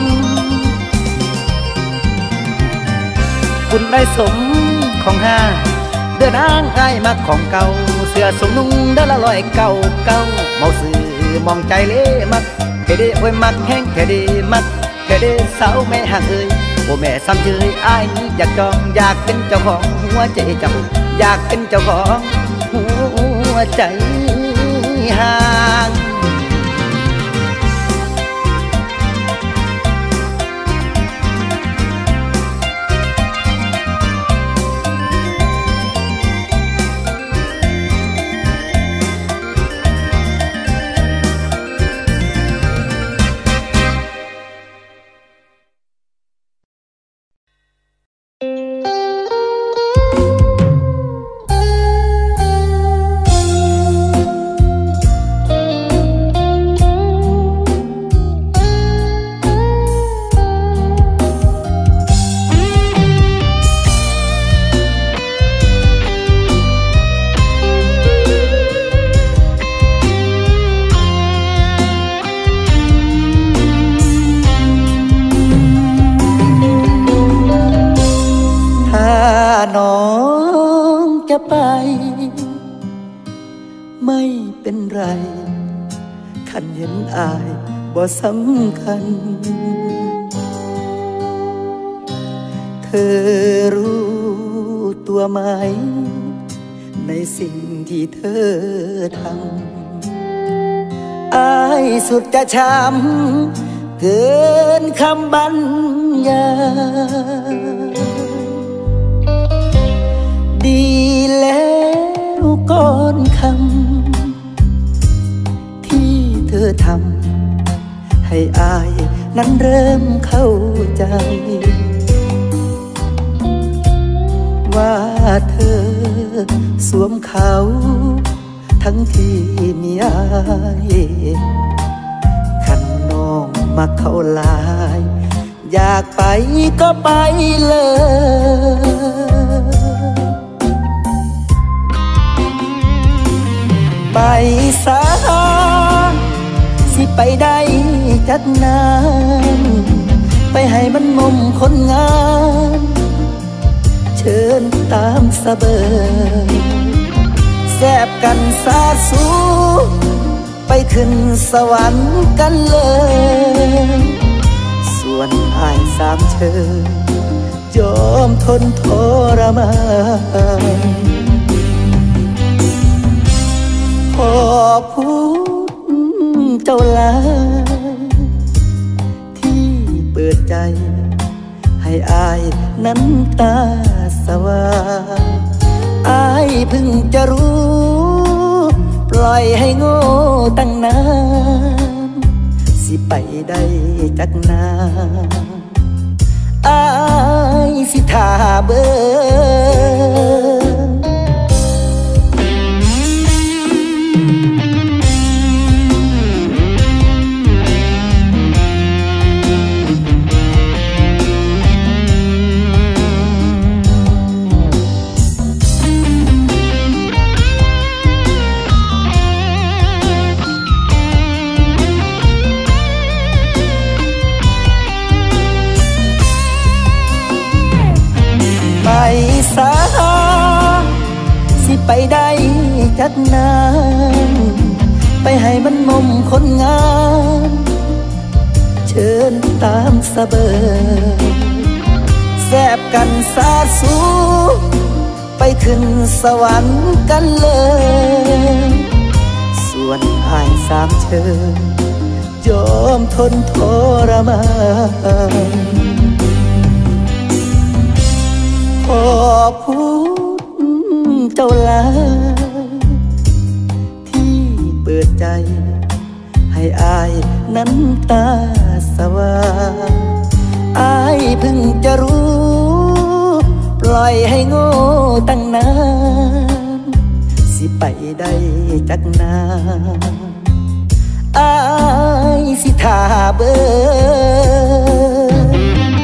บุญได้สมของห้าเดินห้างอ้ายมักของเก่าเสื้อสมนุ่งเดินละลอยเก่าเมาสื่อมองใจเละมักแค่เด้อวยมักแห้งแค่เด้มักแค่เด้สาวแม่ห่างเอ้ยโอ้แม่ซ้ำเชยอ้ายนี้อยากจองอยากเป็นเจ้าของหัวใจเจ้าอยากเป็นเจ้าของหัวใจห่างน้องจะไปไม่เป็นไรคันเห็นอายบ่สำคัญเธอรู้ตัวไหมในสิ่งที่เธอทำอายสุดจะช้ำเกินคำบรรยายดีแล้วก่อนคำให้อายนั้นเริ่มเข้าใจว่าเธอสวมเขาทั้งที่มีอายขันน้องมาเข้าลายอยากไปก็ไปเลยไปซะสิไปได้จักนานไปให้มันมุมคนงานเชิญตามสะเบยแซบกันสาสูไปขึ้นสวรรค์กันเลยส่วนอ้ายสามเชยยอมทนทรมานขอบคุณเจ้าหลายที่เปิดใจให้อายน้ำตาสว่างอายเพิ่งจะรู้ปล่อยให้โง่ตั้งนานสิไปได้จักนานอายสิท่าเบิ่งไปซะสิไปได้จักนานไปให้มันมุมคนงานเชิญตามสะเบยแซบกันสาสูไปขึ้นสวรรค์กันเลยส่วนอ้ายสามเชยยอมทนทรมานขอบคุณเจ้าหลายที่เปิดใจให้อายน้ำตาสว่างอายเพิ่งจะรู้ปล่อยให้โง่ตั้งนานสิไปได้จักนานอายสิท่าเบิ่ง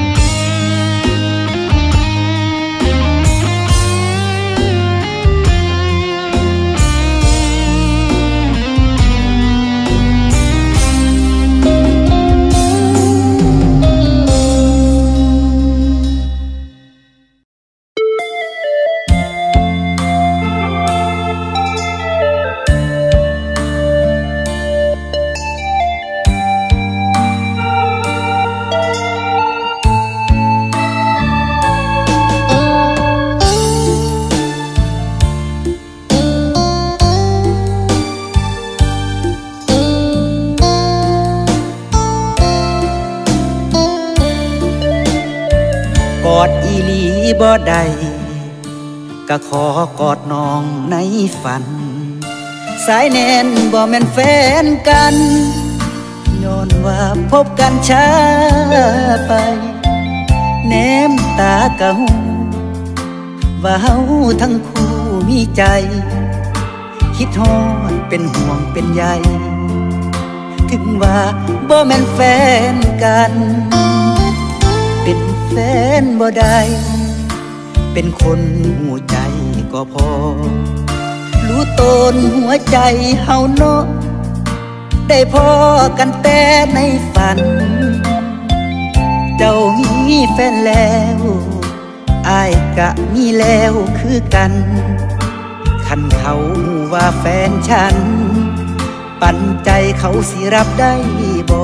กอดอีหลีบ่ได้ก็ขอกอดน้องในฝันสายแน่นบ่แม่นแฟนกันย้อนว่าพบกันช้าไปแนมตากะหูว่าเฮาทั้งคู่มีใจคิดฮอดเป็นห่วงเป็นใยถึงว่าบ่แม่นแฟนกันเป็นแฟนบ่ได้เป็นคนหัวใจก็พอรู้ตนหัวใจเฮาเนาะได้พอกันแต่ในฝันเจ้ามีแฟนแล้วอ้ายกะมีแล้วคือกันคันเขาหูว่าแฟนฉันปันใจเขาสิรับได้บ่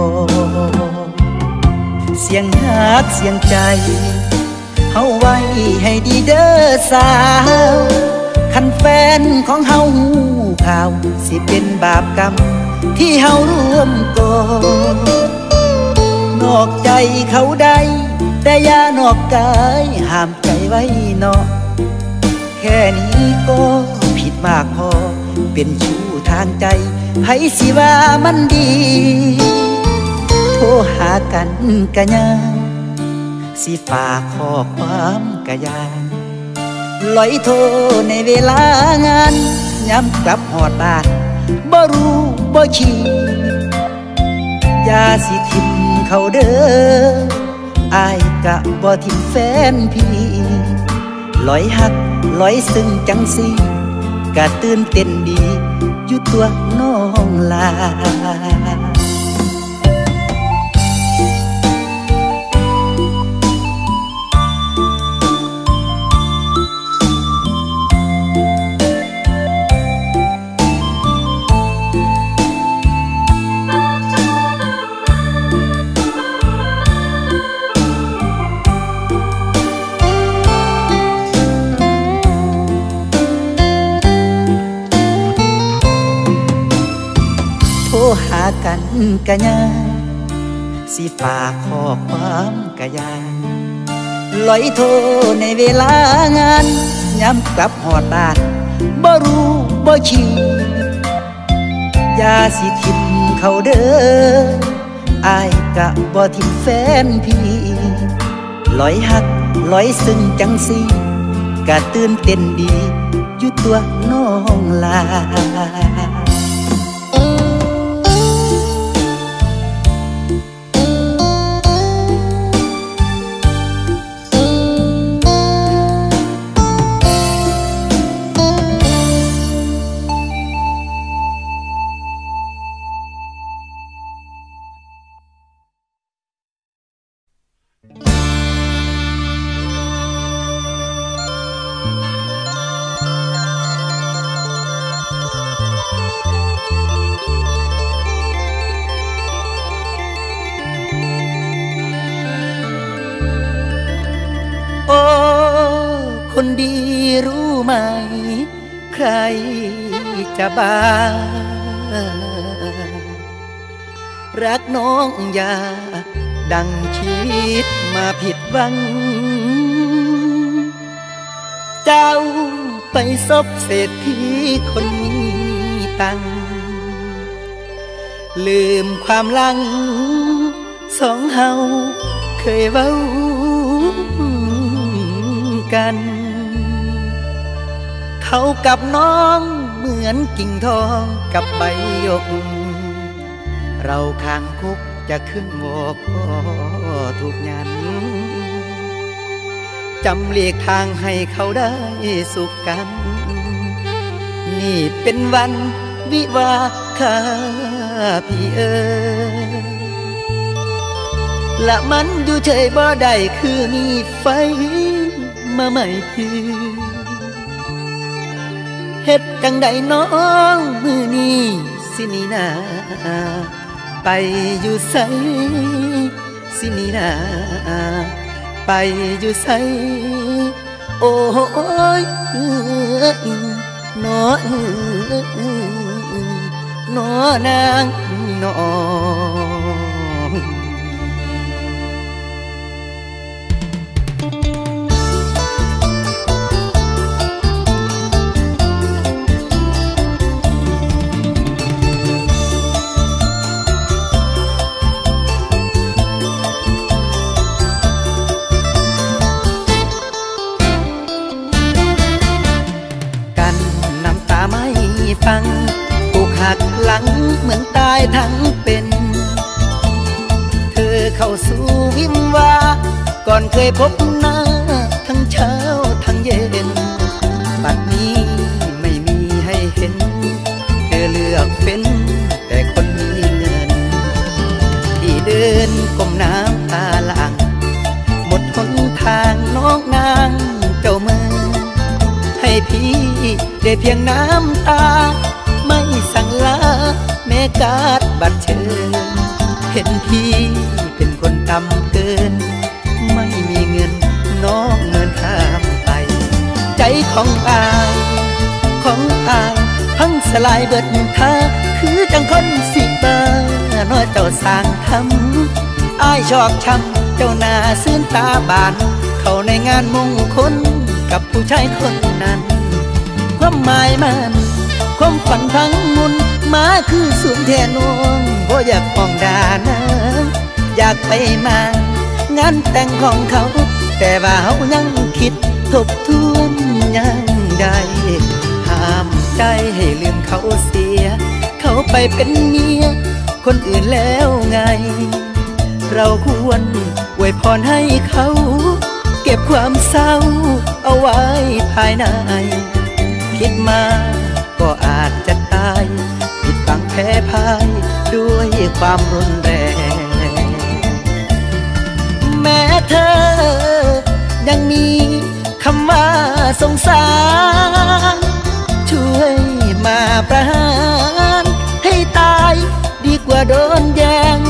เสียงฮักเสียงใจเฮาไว้ให้ดีเด้อสาวคันแฟนของเฮาหูข่าวสิเป็นบาปกรรมที่เฮาร่วมก่อนอกใจเขาได้แต่อย่านอกกายห้ามใจไว้เนาะแค่นี้ก็ผิดมากพอเป็นชู้ทางใจให้สิว่ามันดีโทรหากันกะยานสิฝากข้อความกะยานลอยโทรในเวลางานย้ำกลับหอดบ้านบ่รู้บ่ชี้อย่าสิทิมเขาเด้ออายกะบ่ทิมแฟนพี่ลอยหักลอยซึ้งจังสิกะตื่นเต้นดีอยู่ตัวน้องลาหากันกะยานสิฝากข้อความกะยานลอยโทรในเวลางานย้ำกลับหอดบ้านบ่รู้บ่ชี้อย่าสิทิมเขาเด้ออายกะบ่ทิมแฟนพี่ลอยหักลอยซึ้งจังสิกะตื่นเต้นดีอยู่ตัวน้องลาคนดีรู้ไหมใครจะบ้ารักน้องอย่าดังคิดมาผิดหวังเจ้าไปซบเศรษฐีคนมีตังลืมความหลังสองเฮาเคยเว้ากันเขากับน้องเหมือนกิ่งทองกับใบหยกเราข้างคุกจะขึ้นวอกก็ทุกยันจำเลีกทางให้เขาได้สุขกันนี่เป็นวันวิวาข้าพี่ละมันอยู่เฉยบ่ได้คือมีไฟมาใหม่พี่เฮ็ดจังใดน้องมือนี้สินีนาไปอยู่ไสสินีนาไปอยู่ไสโอ้ยน้อนางน้อฟังถูกหักหลังเหมือนตายทั้งเป็นเธอเข้าสู่วิมวาก่อนเคยพบหน้าทั้งเช้าทั้งเย็นบัดนี้ไม่มีให้เห็นเธอเลือกเป็นแต่คนมีเงินที่เดินก้มน้ำตาหลังหมดหนทางน้องนางเจ้าเมืองให้พี่ได้เพียงน้ำตาไม่สั่งลาแม้การบัดเชิญเห็นพี่เป็นคนต่ำเกินไม่มีเงินน้องเงินข้ามไปใจของอายพังสลายเบิดท่าคือจังคนสิบ้าน้อยเจ้าสร้างทำอายชอกช้ำเจ้าหน้าซื่นตาบานเข้าในงานมงคลกับผู้ชายคนนั้นความหมายมันความฝันทั้งมุนมาคือสูญแทนวงบ่อยากป้องดานะอยากไปมางานแต่งของเขาแต่ว่าเฮายังคิดทบทวนยังได้ห้ามใจให้ลืมเขาเสียเขาไปเป็นเมียคนอื่นแล้วไงเราควรอวยพรให้เขาเก็บความเศร้าเอาไว้ภายในคิดมาก็อาจจะตายผิดบังแพ้พ่ายด้วยความรุนแรงแม้เธอยังมีคำว่าสงสารช่วยมาประหารให้ตายดีกว่าโดนแย่ง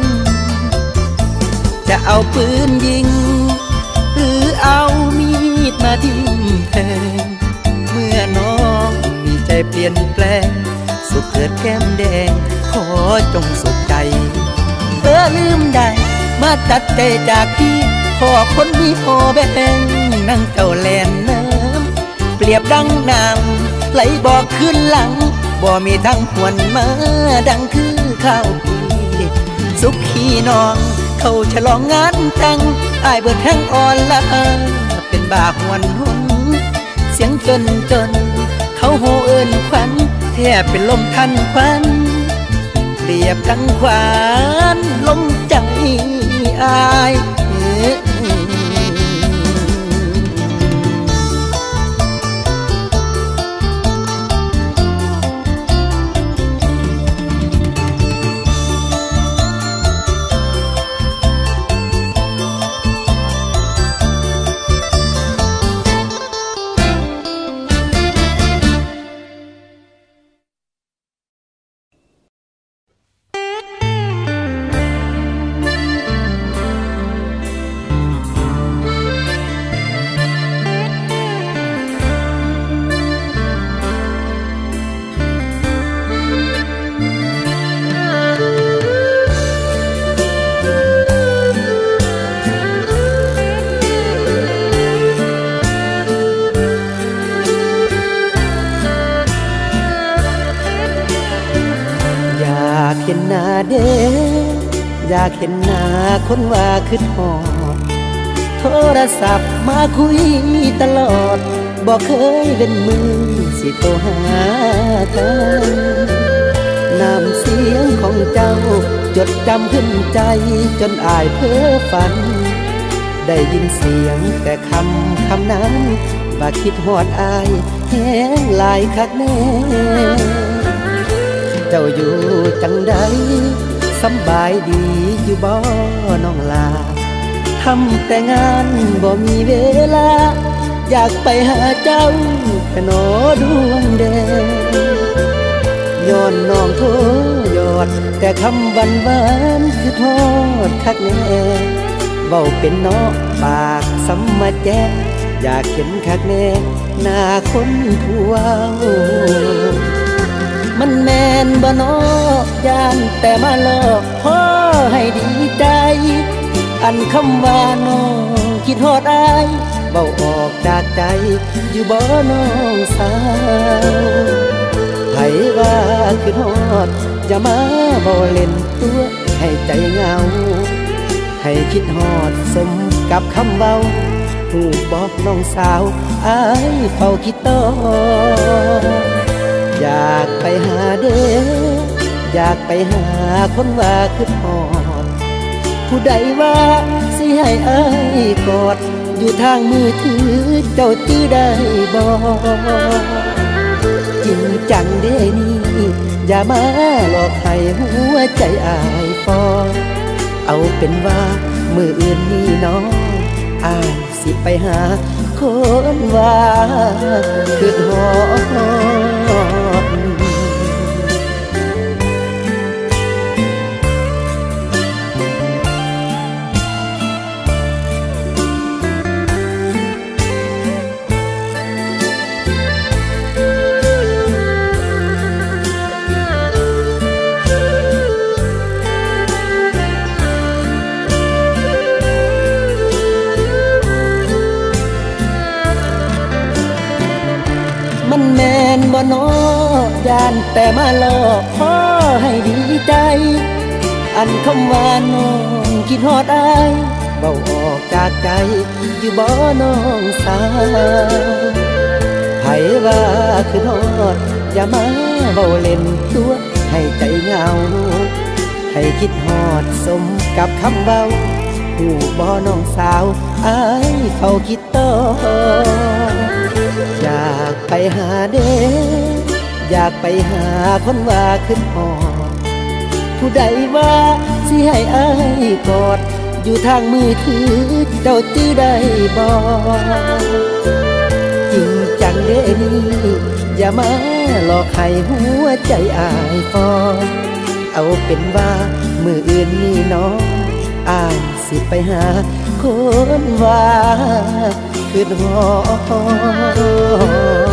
จะเอาปืนยิงหรือเอามีดมาทิ่มแทงเมื่อน้องมีใจเปลี่ยนแปลงสุขเกิดแก้มแดงขอจงสุขใจลืมได้มาตัดใจจากพี่พอคนมีพอแบงนั่งเจ้าแลนน้ำเปรียบดังน้ำไหลบอกขึ้นหลังบ่มีทั้งหวนมาดังคือข้าวปีสุขขี้น้องเขาฉลองงานแต่งอ้ายเบิดแห้งอ่อนละเป็นบาหวนหุ่นเสียงจนเขาโหเอิ้นขวัญแทบเป็นลมทันควันเปรียบดังขวานลมใจอ้ายเห็นหน้าเด้อยากเห็นหน้าคนว่าคิดฮอดโทรศัพท์มาคุยตลอดบอกเคยเป็นมือสิโทรหาเธอน้ำเสียงของเจ้าจดจำขึ้นใจจนอายเพ้อฝันได้ยินเสียงแต่คำนั้นว่าคิดฮอดอายแห้งหลายคักแน่เจ้าอยู่จังใดสำบายดีอยู่บ่น้องลาทำแต่งานบ่มีเวลาอยากไปหาเจ้าแต่นอดวงแดงย้อนน้องโทรยอดแต่คำหวานคือทอดคักแน่เว้าเป็นเนาะปากซ้ำมาแจ้อยากเห็นคักแน่หน้าคนผู้เว้ามันแม่นบ่น้อย่านแต่มาหลอกพ่อให้ดีใจอันคำว่าน้องคิดฮอดอายเบาออกจากใจอยู่บ่น้องสาวไผว่าคิดฮอดอย่ามาบ่เล่นตัวให้ใจเหงาให้คิดฮอดสมกับคำเว้าหูบอกน้องสาวอายเฝ้าคิดต่ออยากไปหาเด้ออยากไปหาคนว่าคือฮอดผู้ใดว่าสิให้อายกอดอยู่ทางมือถือเจ้าจื้อได้บ่จริงจังเด้นี่อย่ามาหลอกให้หัวใจอายฟอเอาเป็นว่ามืออื่นนี่น้องอายสิไปหาคนว่าคือฮอดมันแม่นบ่น้อย่านแต่มาหลอกพ่อให้ดีใจอันคำว่าน้องคิดฮอดอายเบาออกจากใจอยู่บ่น้องสาวไผว่าคือฮอดอย่ามาเบาเล่นตัวให้ใจเหงาให้คิดฮอดสมกับคำเบาหูบ่น้องสาวอายเฝ้าคิดต่ออยากไปหาเด้อยากไปหาคนว่าขึ้นฮอดผู้ใดว่าสิให้อายกอดอยู่ทางมือถือเจ้าจื้อได้บ่จริงจังเด้นี่อย่ามาหลอกให้หัวใจอายฟอนเอาเป็นว่ามืออื่นนี่น้องอายสิไปหาคนว่าขึ้นฮอด